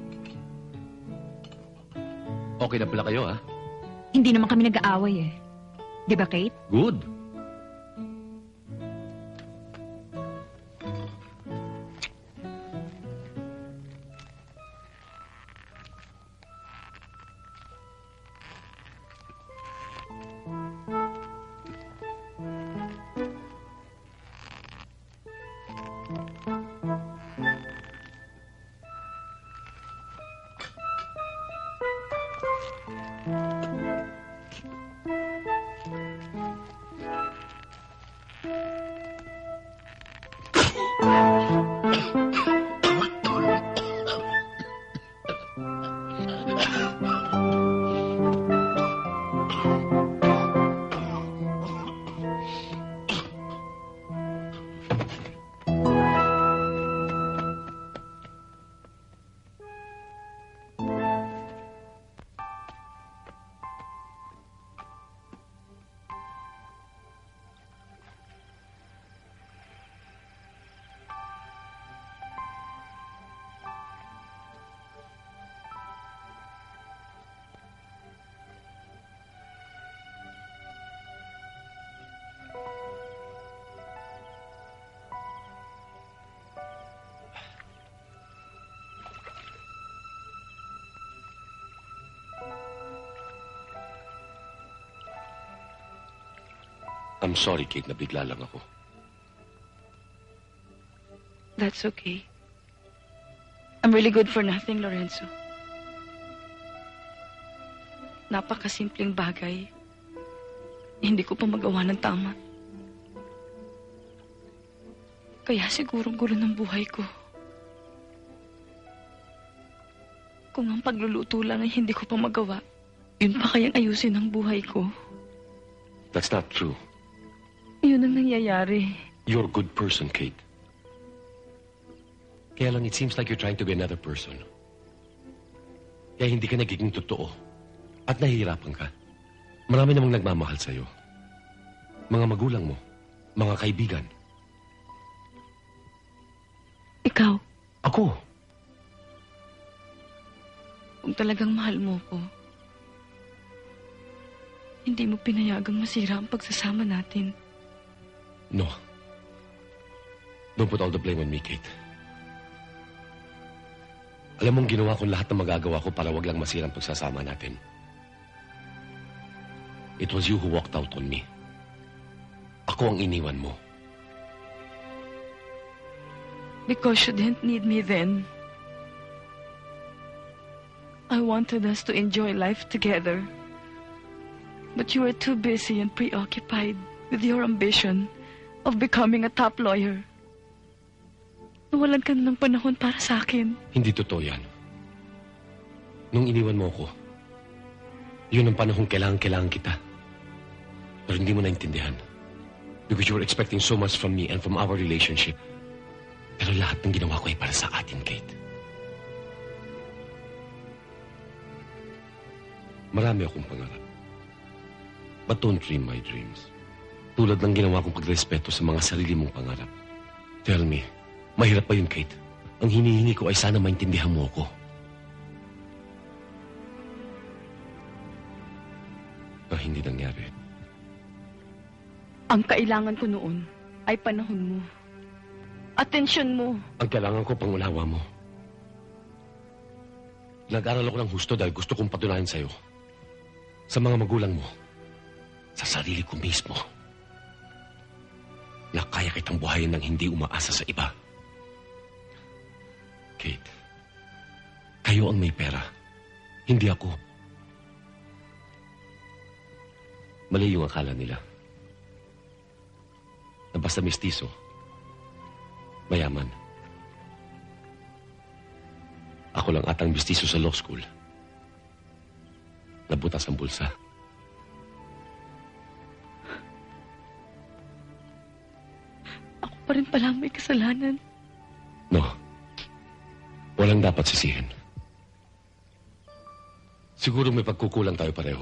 Okay na pala kayo, ha? Hindi naman kami nag-aaway eh. Di ba, Kate? Good. I'm sorry, Kate, nabigla lang ako. That's okay. I'm really good for nothing, Lorenzo. Napakasimpleng bagay. Hindi ko pa magawa ng tama. Kaya siguro gulo ng buhay ko. Kung ang pagluluto lang ay hindi ko pa magawa, yun pa kayang ayusin ang buhay ko. That's not true. Yun ang nangyayari. You're a good person, Kate. Kaya lang, it seems like you're trying to be another person. Kaya hindi ka nagiging totoo. At nahihirapan ka. Marami namang nagmamahal sa'yo. Mga magulang mo. Mga kaibigan. Ikaw? Ako? Kung talagang mahal mo ko, hindi mo pinayagang masira ang pagsasama natin. No. Don't put all the blame on me, Kate. Alam mong ginawa ko lahat ng magagawa ko para wag lang masira ang pagsasama natin. It was you who walked out on me. Ako ang iniwan mo. Because you didn't need me then. I wanted us to enjoy life together. But you were too busy and preoccupied with your ambition of becoming a top lawyer. Nawalan ka na ng panahon para sa akin. Hindi totoo yan. Nung iniwan mo ko, yun ang panahong kailangan-kailangan kita. Pero hindi mo naintindihan. Because you were expecting so much from me and from our relationship. Pero lahat ng ginawa ko ay para sa atin, Kate. Marami akong pangarap. But don't dream my dreams. Tulad ng ginawa kong pagrespeto sa mga sarili mong pangarap. Tell me, mahirap ba yun, Kate? Ang hinihingi ko ay sana maintindihan mo ako. Na hindi nangyari. Ang kailangan ko noon ay panahon mo. Atensyon mo. Ang kailangan ko pangunawa mo. Nag-aral ako ng husto dahil gusto kong patunayan sa'yo. Sa mga magulang mo. Sa sarili ko mismo. Na kaya kitang buhayin ng hindi umaasa sa iba. Kate, kayo ang may pera. Hindi ako. Mali yung akala nila. Na basta mistiso, mayaman. Ako lang atang mistiso sa law school. Nabutas ang bulsa. Ako pa rin pala may kasalanan. No. Walang dapat sisihin. Siguro may pagkukulang tayo pareho.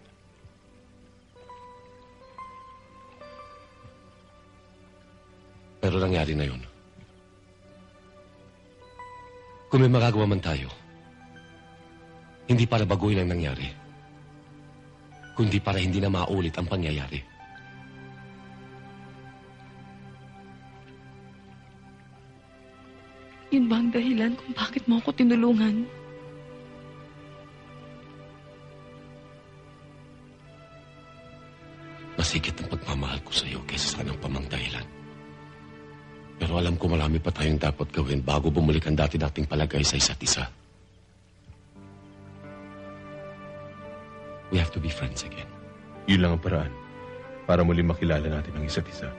Pero nangyari na yun. Kung may magagawa man tayo, hindi para baguhin ang nangyari, kundi para hindi na maulit ang pangyayari. Yun ba ang dahilan kung bakit mo ako tinulungan? Masigit ang pagmamahal ko sa iyo kaysa sa anong pamang dahilan. Pero alam ko marami pa tayong dapat gawin bago bumalik ang dati nating palagay sa isa't isa. We have to be friends again. Yun lang ang paraan para muli makilala natin ang isa't isa.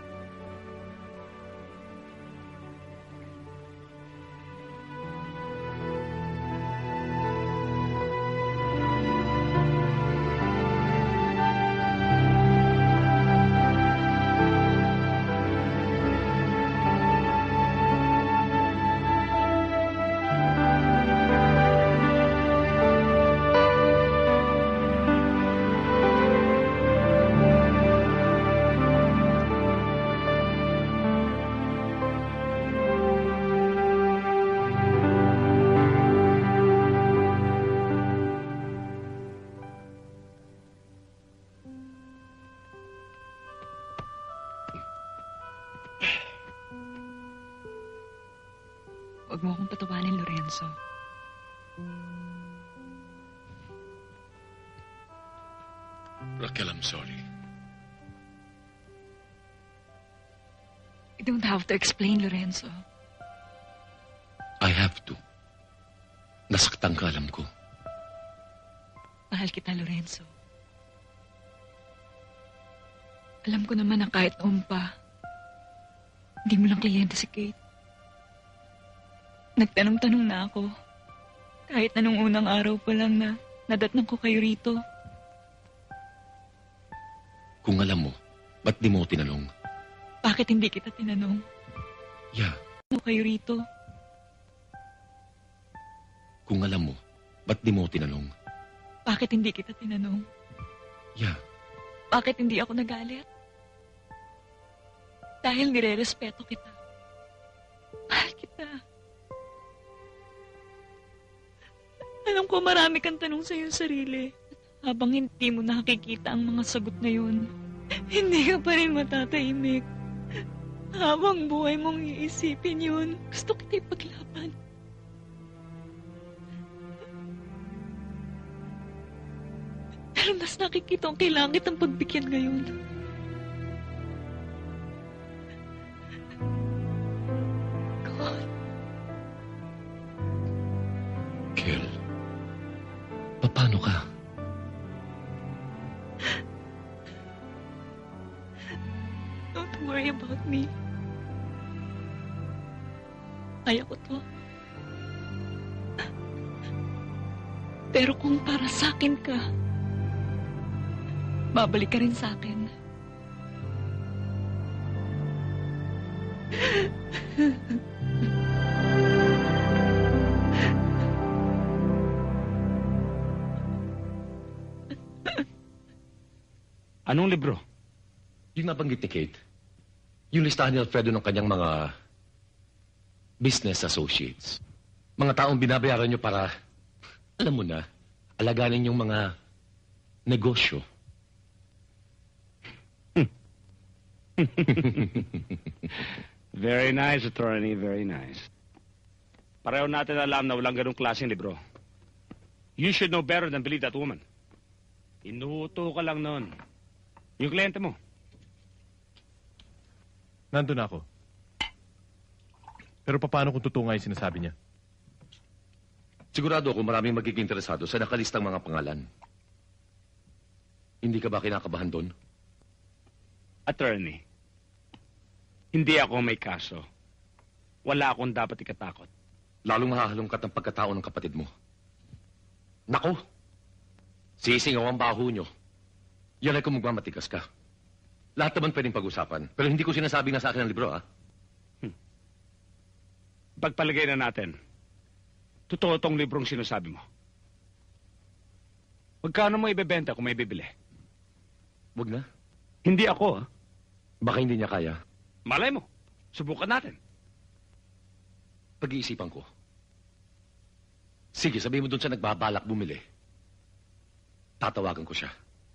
Huwag mo akong patawanin, Lorenzo. Raquel, I'm sorry. You don't have to explain, Lorenzo. I have to. Nasaktan ka, alam ko. Mahal kita, Lorenzo. Alam ko naman na kahit noon pa, hindi mo lang kliyente si Kate. Nagtanong-tanong na ako. Kahit na nung unang araw pa lang na nadatnang ko kayo rito. Kung alam mo, ba't di mo tinanong? Bakit hindi kita tinanong? Yeah. Ano kayo rito? Kung alam mo, ba't di mo tinanong? Bakit hindi kita tinanong? Yeah. Bakit hindi ako nagalit? Dahil nire-respeto kita. Mahal kita. Alam ko marami kang tanong sa iyong sarili. At habang hindi mo nakikita ang mga sagot na yun, hindi ka pa rin matatahimik. Habang buhay mong iisipin yun, gusto kita ipaglaban. Pero mas nakikita ang kailangan kitang pagbigyan ngayon. God. Kel, paano ka? about me. Kaya ko to. Pero kung para sa akin ka, babalik ka rin sa akin. Anong libro? Yung nabanggit ni Kate. Yung listahan ni Alfredo ng kanyang mga business associates. Mga taong binabayaran nyo para, alam mo na, alaganin yung mga negosyo. Very nice, attorney. Very nice. Pareho natin alam na walang ganong klaseng libro. You should know better than believe that woman. Inuuto ka lang noon. Yung kliyente mo. Nandun ako. Pero paano kung totoo nga yung sinasabi niya? Sigurado ako maraming magiging interesado sa nakalistang mga pangalan. Hindi ka ba kinakabahan doon? Attorney, hindi ako may kaso. Wala akong dapat ikatakot. Lalong mahahalongkat ang pagkatao ng kapatid mo. Nako! Sisingaw ang baho nyo. Yan ay kung magmamatigas ka. Lahat naman pwedeng pag-usapan. Pero hindi ko sinasabi na sa akin ang libro, ha? Hmm. Pagpalagay na natin, totoo tong librong sinasabi mo. Magkano mo ibebenta kung may bibili? Wag na. Hindi ako, ha? Baka hindi niya kaya. Malay mo. Subukan natin. Pag-iisipan ko. Sige, sabihin mo doon sa nagbabalak bumili. Tatawagan ko siya.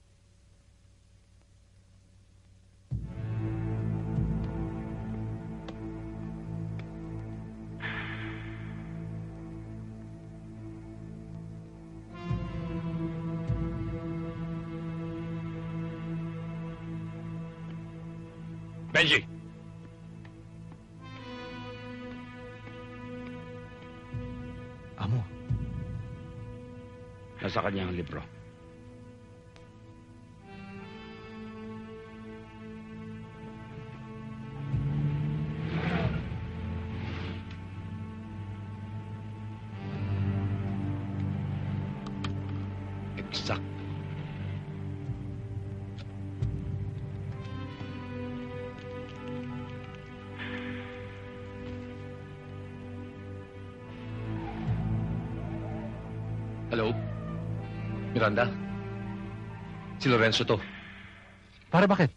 Benji! Amo. Nasa kanya ang libro. Exact. Hello? Miranda? Si Lorenzo to. Pare, bakit?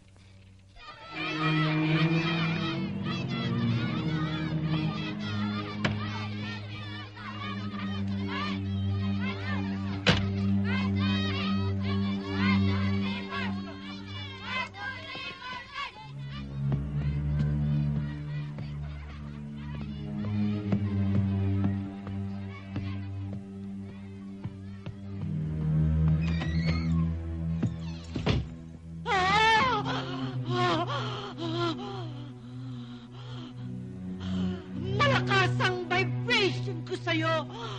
Malakas ang vibration ko sa'yo.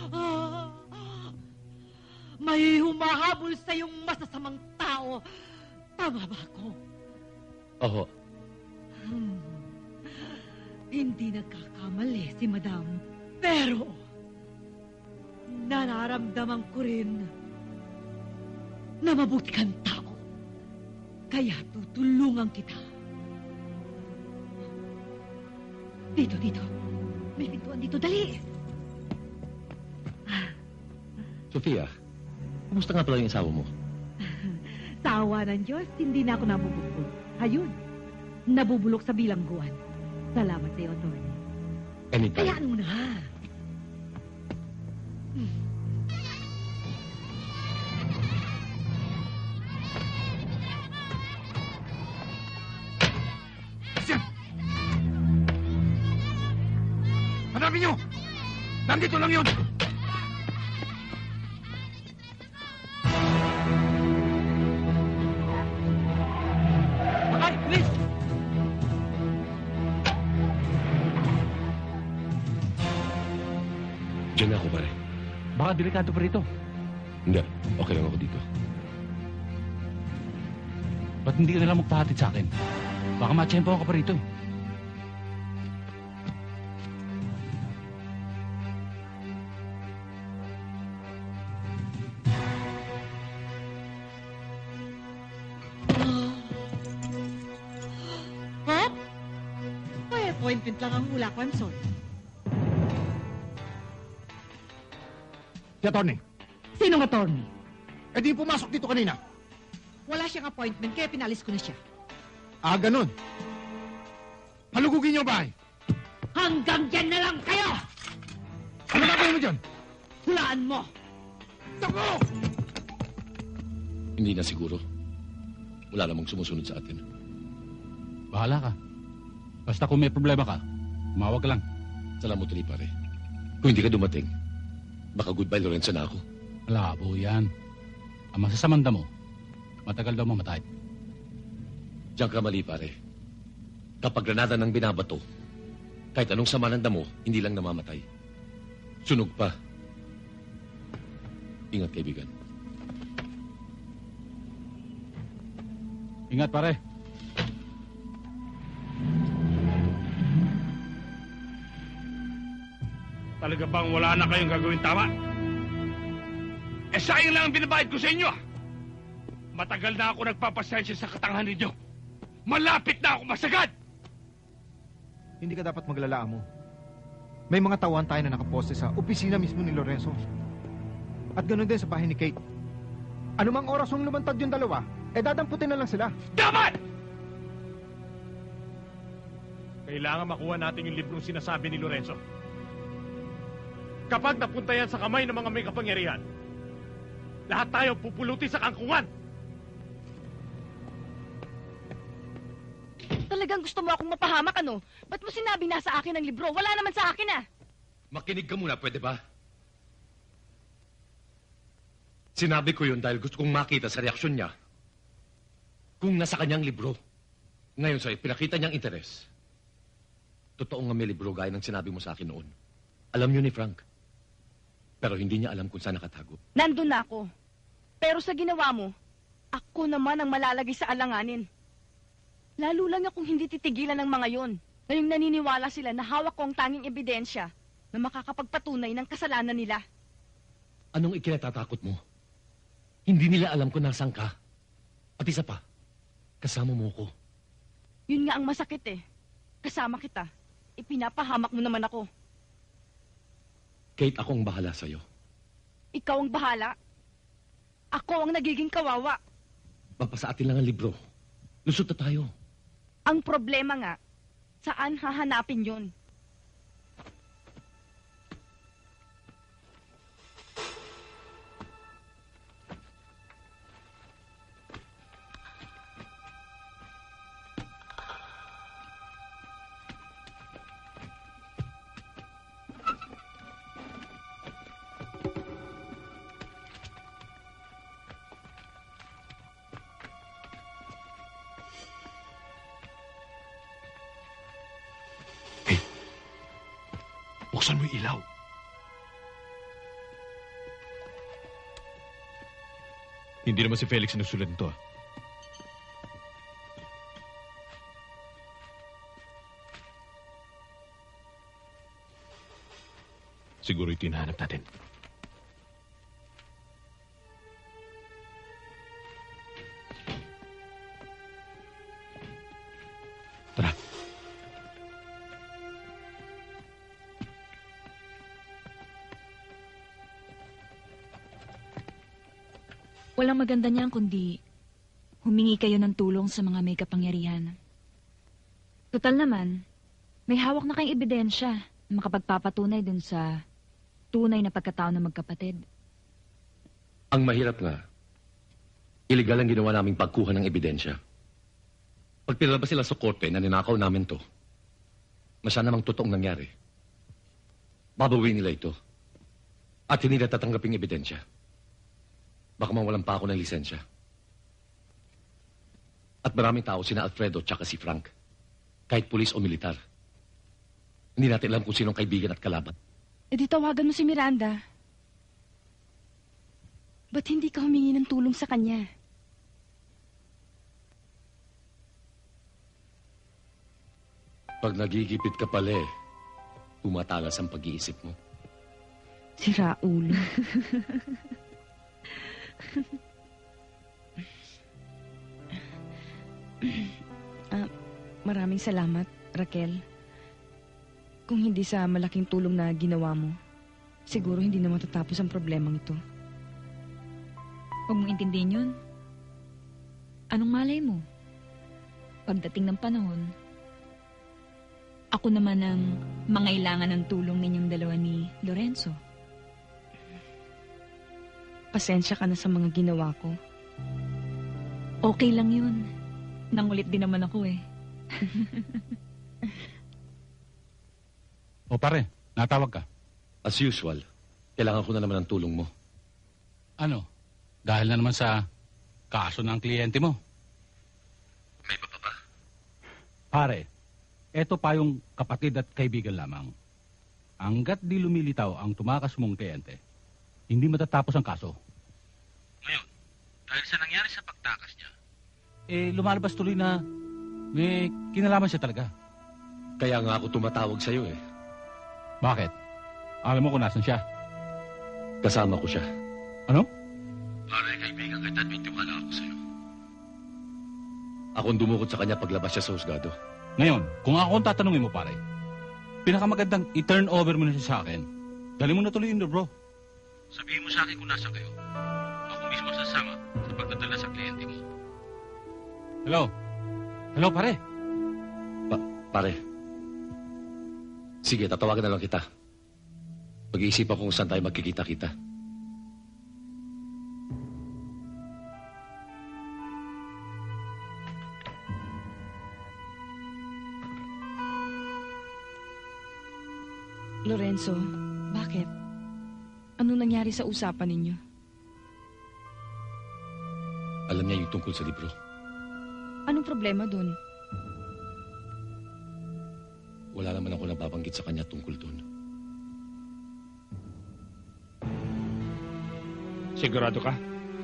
May humahabol sa'yong masasamang tao. Tama ba ako? Oo. Hmm. Hindi nagkakamali si Madam. Pero, nararamdaman ko rin na mabuti kang tao. Kaya tutulungan kita. Dito, dito. May pintuan dito. Dali! Sofia, kumusta nga pala yung asawa mo? Sa awa ng Diyos, hindi na ako nabubulok. Ayun, nabubulok sa bilangguan. Salamat sa iyo, Tony. Anytime. Hayaan mo na. Hmm. Hanapin niyo! Nandito lang yun! Ay, please! Diyan na ako, pare. Baka delikado pa rito. Hindi. Okay lang ako dito. Ba't hindi ka nalang magpahatid sa akin? Baka matsyempo ka pa rito eh. appointment lang ang hula ko. I'm sorry. Si attorney. Sinong attorney? Eh di pumasok dito kanina. Wala siyang appointment, kaya pinalis ko na siya. Ah, ganun. Halugugin niyo ang bahay. Hanggang dyan na lang kayo! Ano gagawin mo dyan? Hulaan mo! Tako! Hindi na siguro. Wala namang sumusunod sa atin. Bahala ka. Basta kung may problema ka, tumawag ka lang. Salamat tuloy, pare. Kung hindi ka dumating, baka goodbye Lorenzo na ako. Malabo yan. Ang masasamanda mo, matagal daw mamatay. Diyan ka mali, pare. Kapag granada ng binabato, kahit anong sama ng damo, hindi lang namamatay. Sunog pa. Ingat, kaibigan. Ingat, pare. Talaga bang wala na kayong gagawin tama? Eh sayang lang ang binabayad ko sa inyo ah. Matagal na ako nagpapasensya sa katangahan ninyo. Malapit na ako masagad! Hindi ka dapat maglala mo. May mga tauhan tayo na nakaposte sa opisina mismo ni Lorenzo. At ganoon din sa bahay ni Kate. Anumang oras kung lumantad yung dalawa, eh dadamputin na lang sila. Dapat! Kailangan makuha natin yung librong sinasabi ni Lorenzo. Kapag napunta yan sa kamay ng mga may kapangyarihan, lahat tayo pupuluti sa kangkungan. Talagang gusto mo akong mapahamak, ano? Ba't mo sinabi nasa akin ang libro? Wala naman sa akin, ah! Makinig ka muna, pwede ba? Sinabi ko yun dahil gusto kong makita sa reaksyon niya kung nasa kanyang libro. Ngayon sa'yo, pinakita niyang interes. Totoo nga may libro gaya ng sinabi mo sa akin noon. Alam niyo ni Frank. Pero hindi niya alam kung saan nakatago. Nandun na ako. Pero sa ginawa mo, ako naman ang malalagay sa alanganin. Lalo lang akong hindi titigilan ng mga yon. Ngayong naniniwala sila na hawak ko ang tanging ebidensya na makakapagpatunay ng kasalanan nila. Anong ikinatatakot mo? Hindi nila alam kung nasaan ka. At isa pa, kasama mo ko. Yun nga ang masakit eh. Kasama kita. Ipinapahamak mo naman ako. Kate, ako ang bahala sa'yo. Ikaw ang bahala. Ako ang nagiging kawawa. Papasa atin lang ang libro. Lusot na tayo. Ang problema nga, saan hahanapin yun? Buksan mo yung ilaw. Hindi naman si Felix sinusulat nito, ah. Siguro ito yung hinahanap natin. Tara. Walang maganda niyan kundi humingi kayo ng tulong sa mga may kapangyarihan. Total naman, may hawak na kayong ebidensya na makapagpapatunay dun sa tunay na pagkatao ng magkapatid. Ang mahirap nga, iligal ang ginawa naming pagkuha ng ebidensya. Pag pinalabas sila sa korte na ninakaw namin to, masya namang totoong nangyari. Babawin nila ito. At hindi na tatanggaping ebidensya. Baka mawalan pa ako ng lisensya. At maraming tao, sina Alfredo tsaka si Frank. Kahit pulis o militar. Hindi natin alam kung sinong kaibigan at kalaban. E di tawagan mo si Miranda. Ba't hindi ka humingi ng tulong sa kanya? Pag nagigipit ka pala eh, tumatalas ang pag-iisip mo. Sira ulo. Ah, maraming salamat, Raquel. Kung hindi sa malaking tulong na ginawa mo, siguro hindi na matatapos ang problemang ito. Huwag mong intindihin yun. Anong malay mo? Pagdating ng panahon, ako naman ang mangailangan ng tulong ninyong dalawa ni Lorenzo. Pasensya ka na sa mga ginawa ko. Okay lang yun. Nangulit din naman ako eh. O pare, natawag ka. As usual, kailangan ko na naman ng tulong mo. Ano? Dahil na naman sa kaso ng kliyente mo. May iba pa ba? Pare, eto pa yung kapatid at kaibigan lamang. Hanggat di lumilitaw ang tumakas mong kliyente, hindi matatapos ang kaso. Ngayon, dahil sa nangyari sa pagtakas niya, eh lumalabas tuloy na may kinalaman siya talaga. Kaya nga ako tumatawag sa'yo eh. Bakit? Alam mo kung nasan siya? Kasama ko siya. Ano? Pare, kaibigan kita at may tiwala ako sa'yo. Akong dumukot sa kanya paglabas siya sa husgado. Ngayon, kung ako ang tatanungin mo pare, pinakamagandang i-turn over mo na siya sa akin. Dali mo na tuloy yun, bro. Sabihin mo sa akin kung nasa kayo. Ako mismo sasama sa pagdadala sa kliyente mo. Hello? Hello, pare? Pa pare. Sige, tatawagan na lang kita. Pag-iisipan ko kung saan tayo magkikita-kita. Lorenzo, bakit? Anong nangyari sa usapan ninyo? Alam niya yung tungkol sa libro. Anong problema dun? Wala naman ako nababanggit sa kanya tungkol doon. Sigurado ka?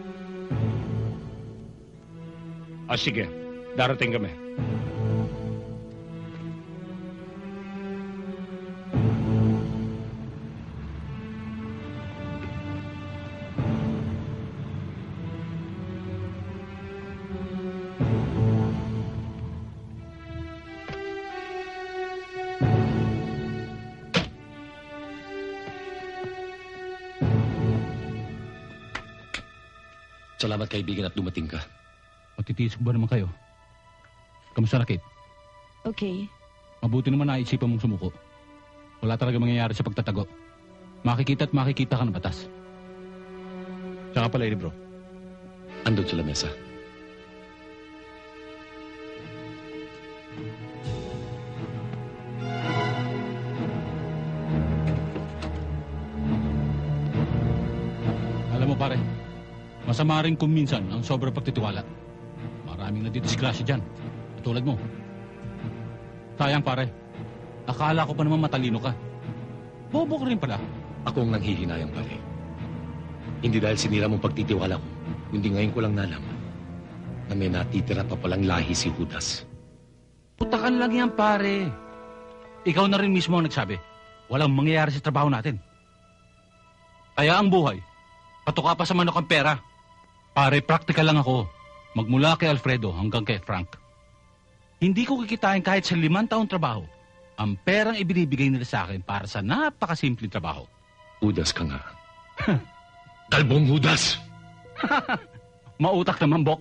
Ah, sige. Darating kami. Salamat kaibigan at dumating ka. Matitiis ba naman kayo? Kamusta na, Kate? Okay. Mabuti naman naisipan mong sumuko. Wala talaga mangyayari sa pagtatago. Makikita at makikita ka ng batas. Tsaka pala, libro. Andun sa lamesa. Alam mo, pare, masama rin kung minsan ang sobrang pagtitiwala. Maraming nadidisgrasya dyan. Katulad mo. Sayang, pare. Akala ko pa naman matalino ka. Bobo ka rin pala. Ako ang nanghihinayang, pare. Hindi dahil sinira mong pagtitiwala ko, kundi ngayon ko lang nalaman na may natitira pa palang lahi si Judas. Putakan lang yan, pare. Ikaw na rin mismo ang nagsabi. Walang mangyayari sa trabaho natin. Kaya ang buhay, patuka pa sa manok ang pera. Pare, practical lang ako. Magmula kay Alfredo hanggang kay Frank. Hindi ko kikitain kahit sa limang taong trabaho ang perang ibinibigay nila sa akin para sa napakasimpleng trabaho. Judas ka nga. Kalbong Judas! Mautak naman, Bok.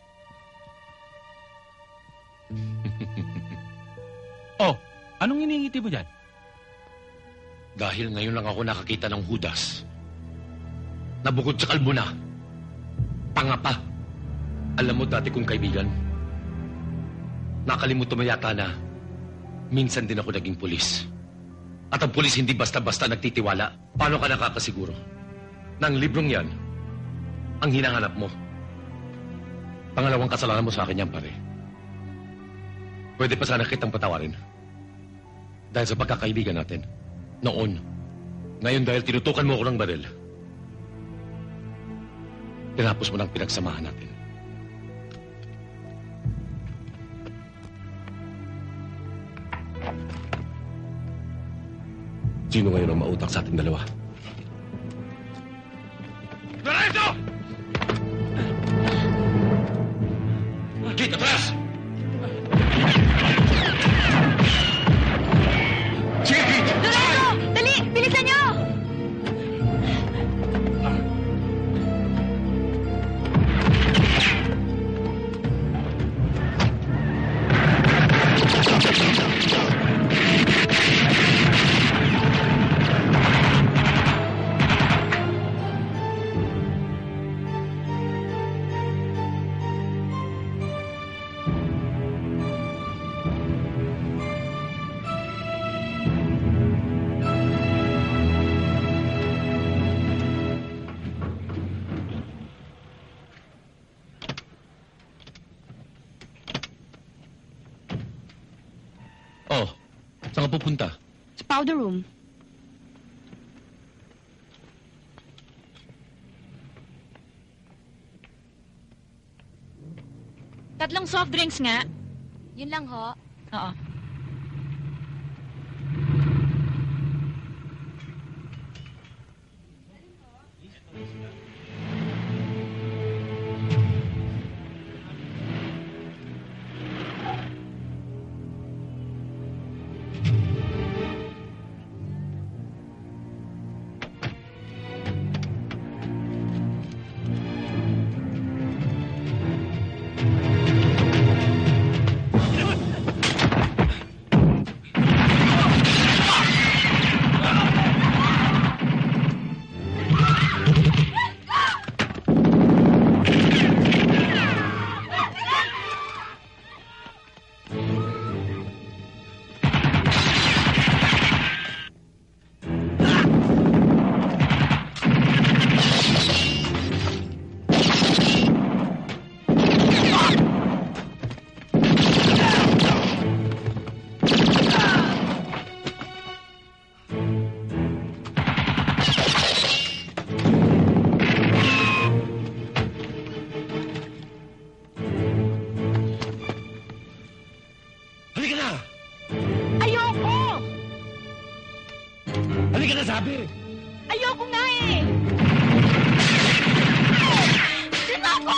Oh, anong iningiti mo dyan? Dahil ngayon lang ako nakakita ng Judas. Nabukod sa kalbo na. Tanga pa. Alam mo dati kong kaibigan, nakalimutan mo yata na minsan din ako naging pulis. At ang pulis hindi basta-basta nagtitiwala. Paano ka nakakasiguro na ang librong yan ang hinahanap mo? Pangalawang kasalanan mo sa akin yan, pare. Pwede pa sana kitang patawarin. Dahil sa pagkakaibigan natin. Noon. Ngayon dahil tinutukan mo ako ng baril. Tinapos mo ng pinagsamahan natin. Sino ngayon ang mautak sa ating dalawa? Lorenzo! Kate, atras! Sige, Kate! ka pupunta? Sa powder room. Tatlong soft drinks nga. Yun lang ho. Oo. Sabi! Ayoko nga eh! Sinako!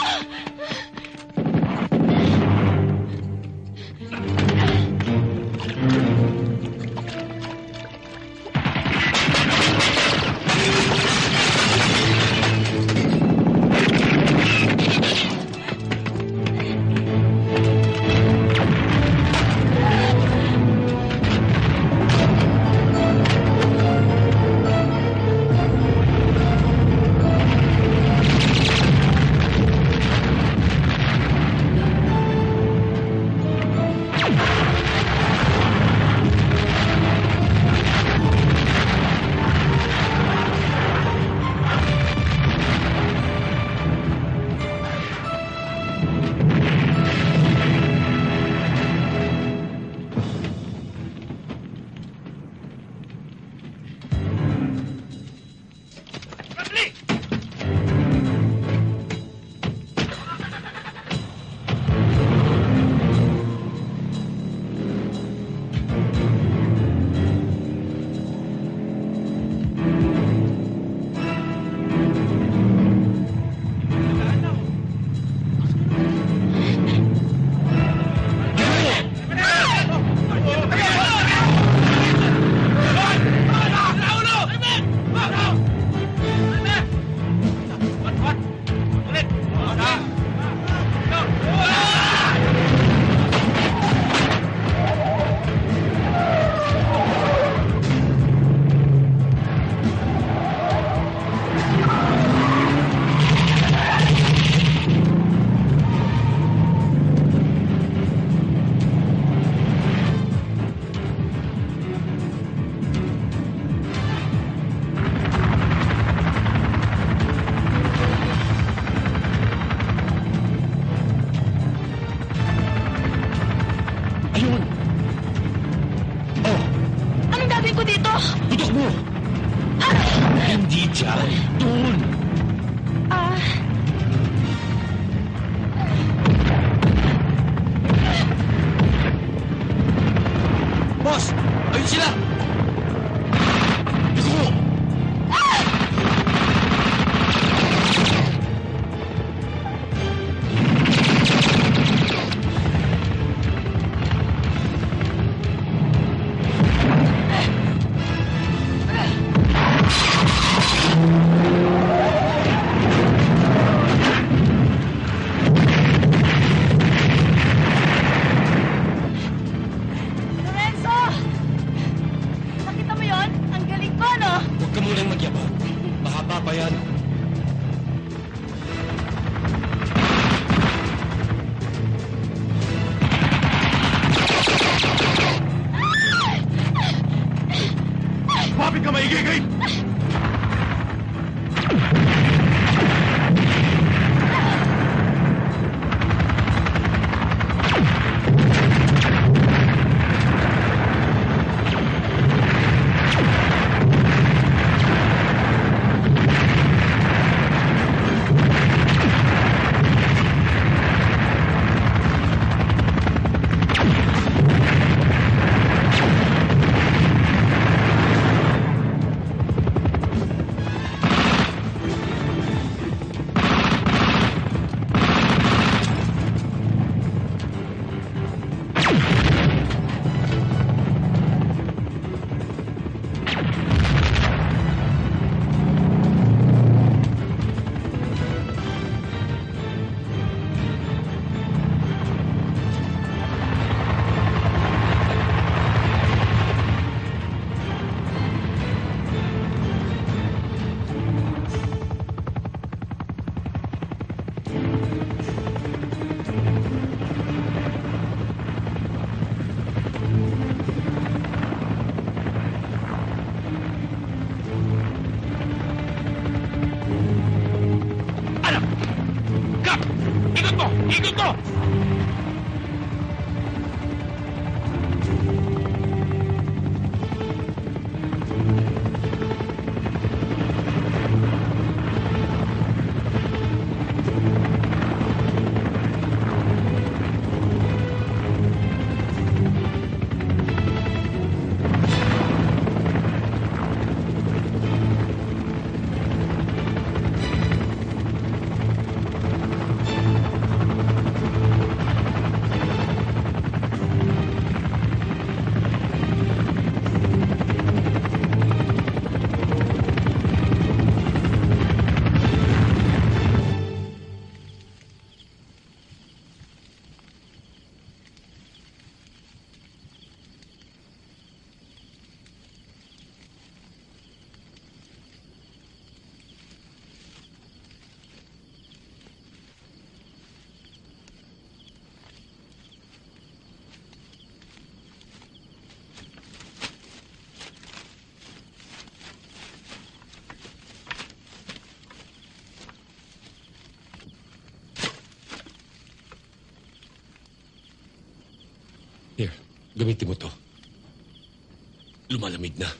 Gamitin mo to. Lumalamig na.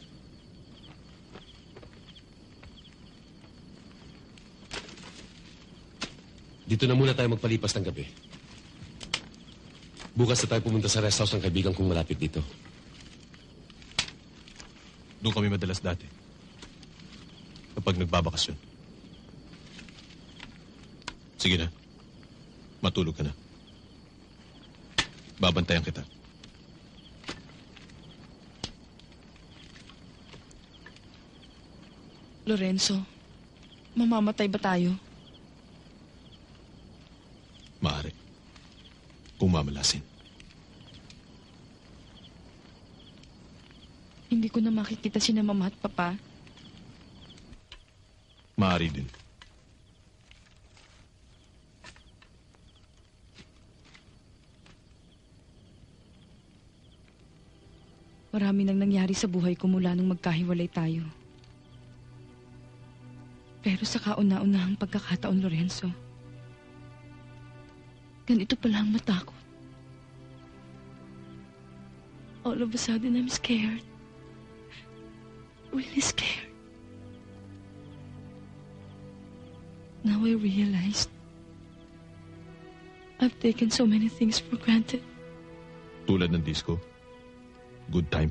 Dito na muna tayo magpalipas ng gabi. Bukas na tayo pumunta sa rest house ng kaibigan kong malapit dito. Doon kami madalas dati. Kapag nagbabakasyon. Sige na. Matulog ka na. Babantayan kita. Lorenzo, mamamatay ba tayo? Maaari. Kung mamalasin. Hindi ko na makikita si na mama at papa. Maaari din. Marami nang nangyari sa buhay ko mula nung magkahiwalay tayo. Pero sa kauna-unahang pagkakataon, Lorenzo, ganito pala ang matakot. All of a sudden, I'm scared. Really scared. Now I realized I've taken so many things for granted. Tulad ng disco. Good time.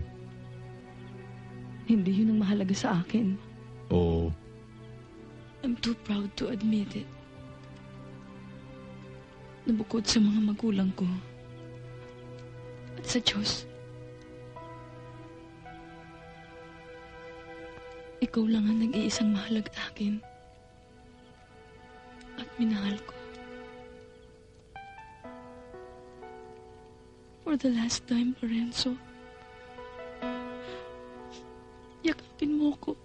Hindi yun ang mahalaga sa akin. Oo. I'm too proud to admit it. Na bukod sa mga magulang ko at sa Diyos, ikaw lang ang nag-iisang mahalaga akin at minahal ko. For the last time, Lorenzo, yakapin mo ko.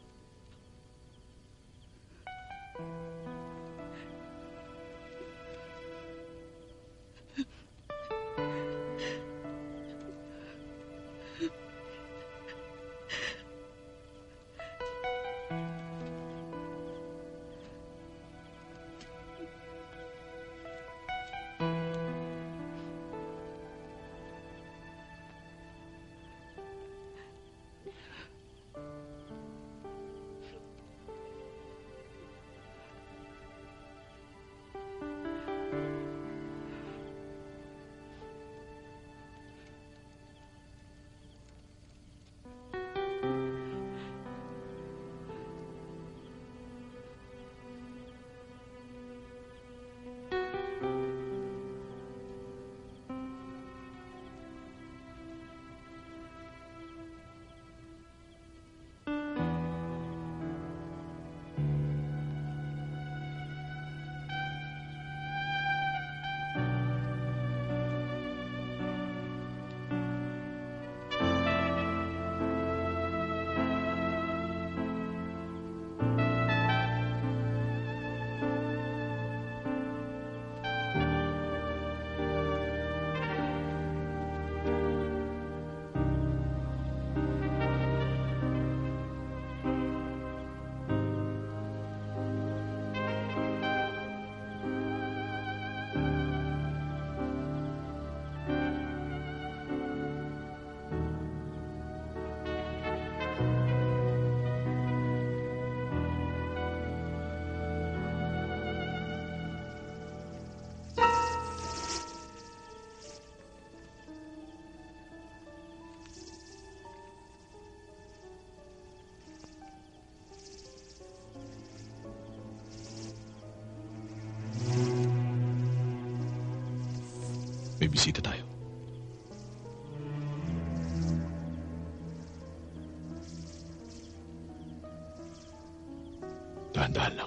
May bisita tayo. Dahan-dahan lang.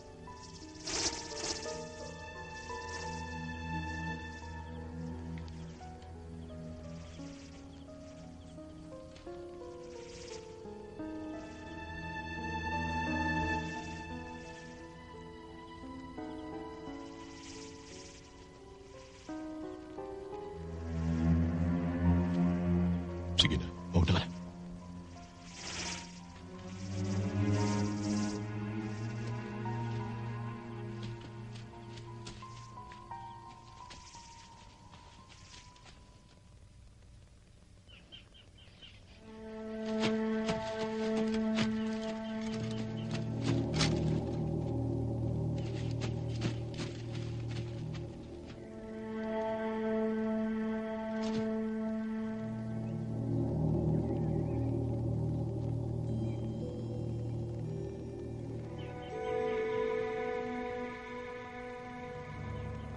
Sige na, huwag na ka na.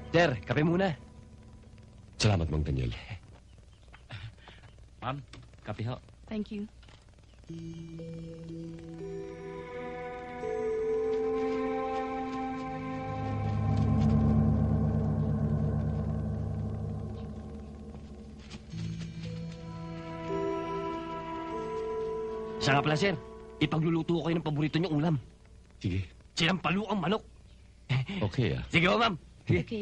Sir, kape muna. Salamat, Mang Daniel. Ma'am, kape ho. Thank you. Siya nga pala, sir. Ipagluluto ko kayo ng paborito niyong ulam. Sige. Sinampalukang manok. Okay, ah. Sige ho, ma'am. Sige. Okay.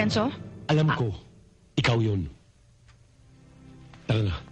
Lorenzo? Alam ko, ikaw yun. Tara na.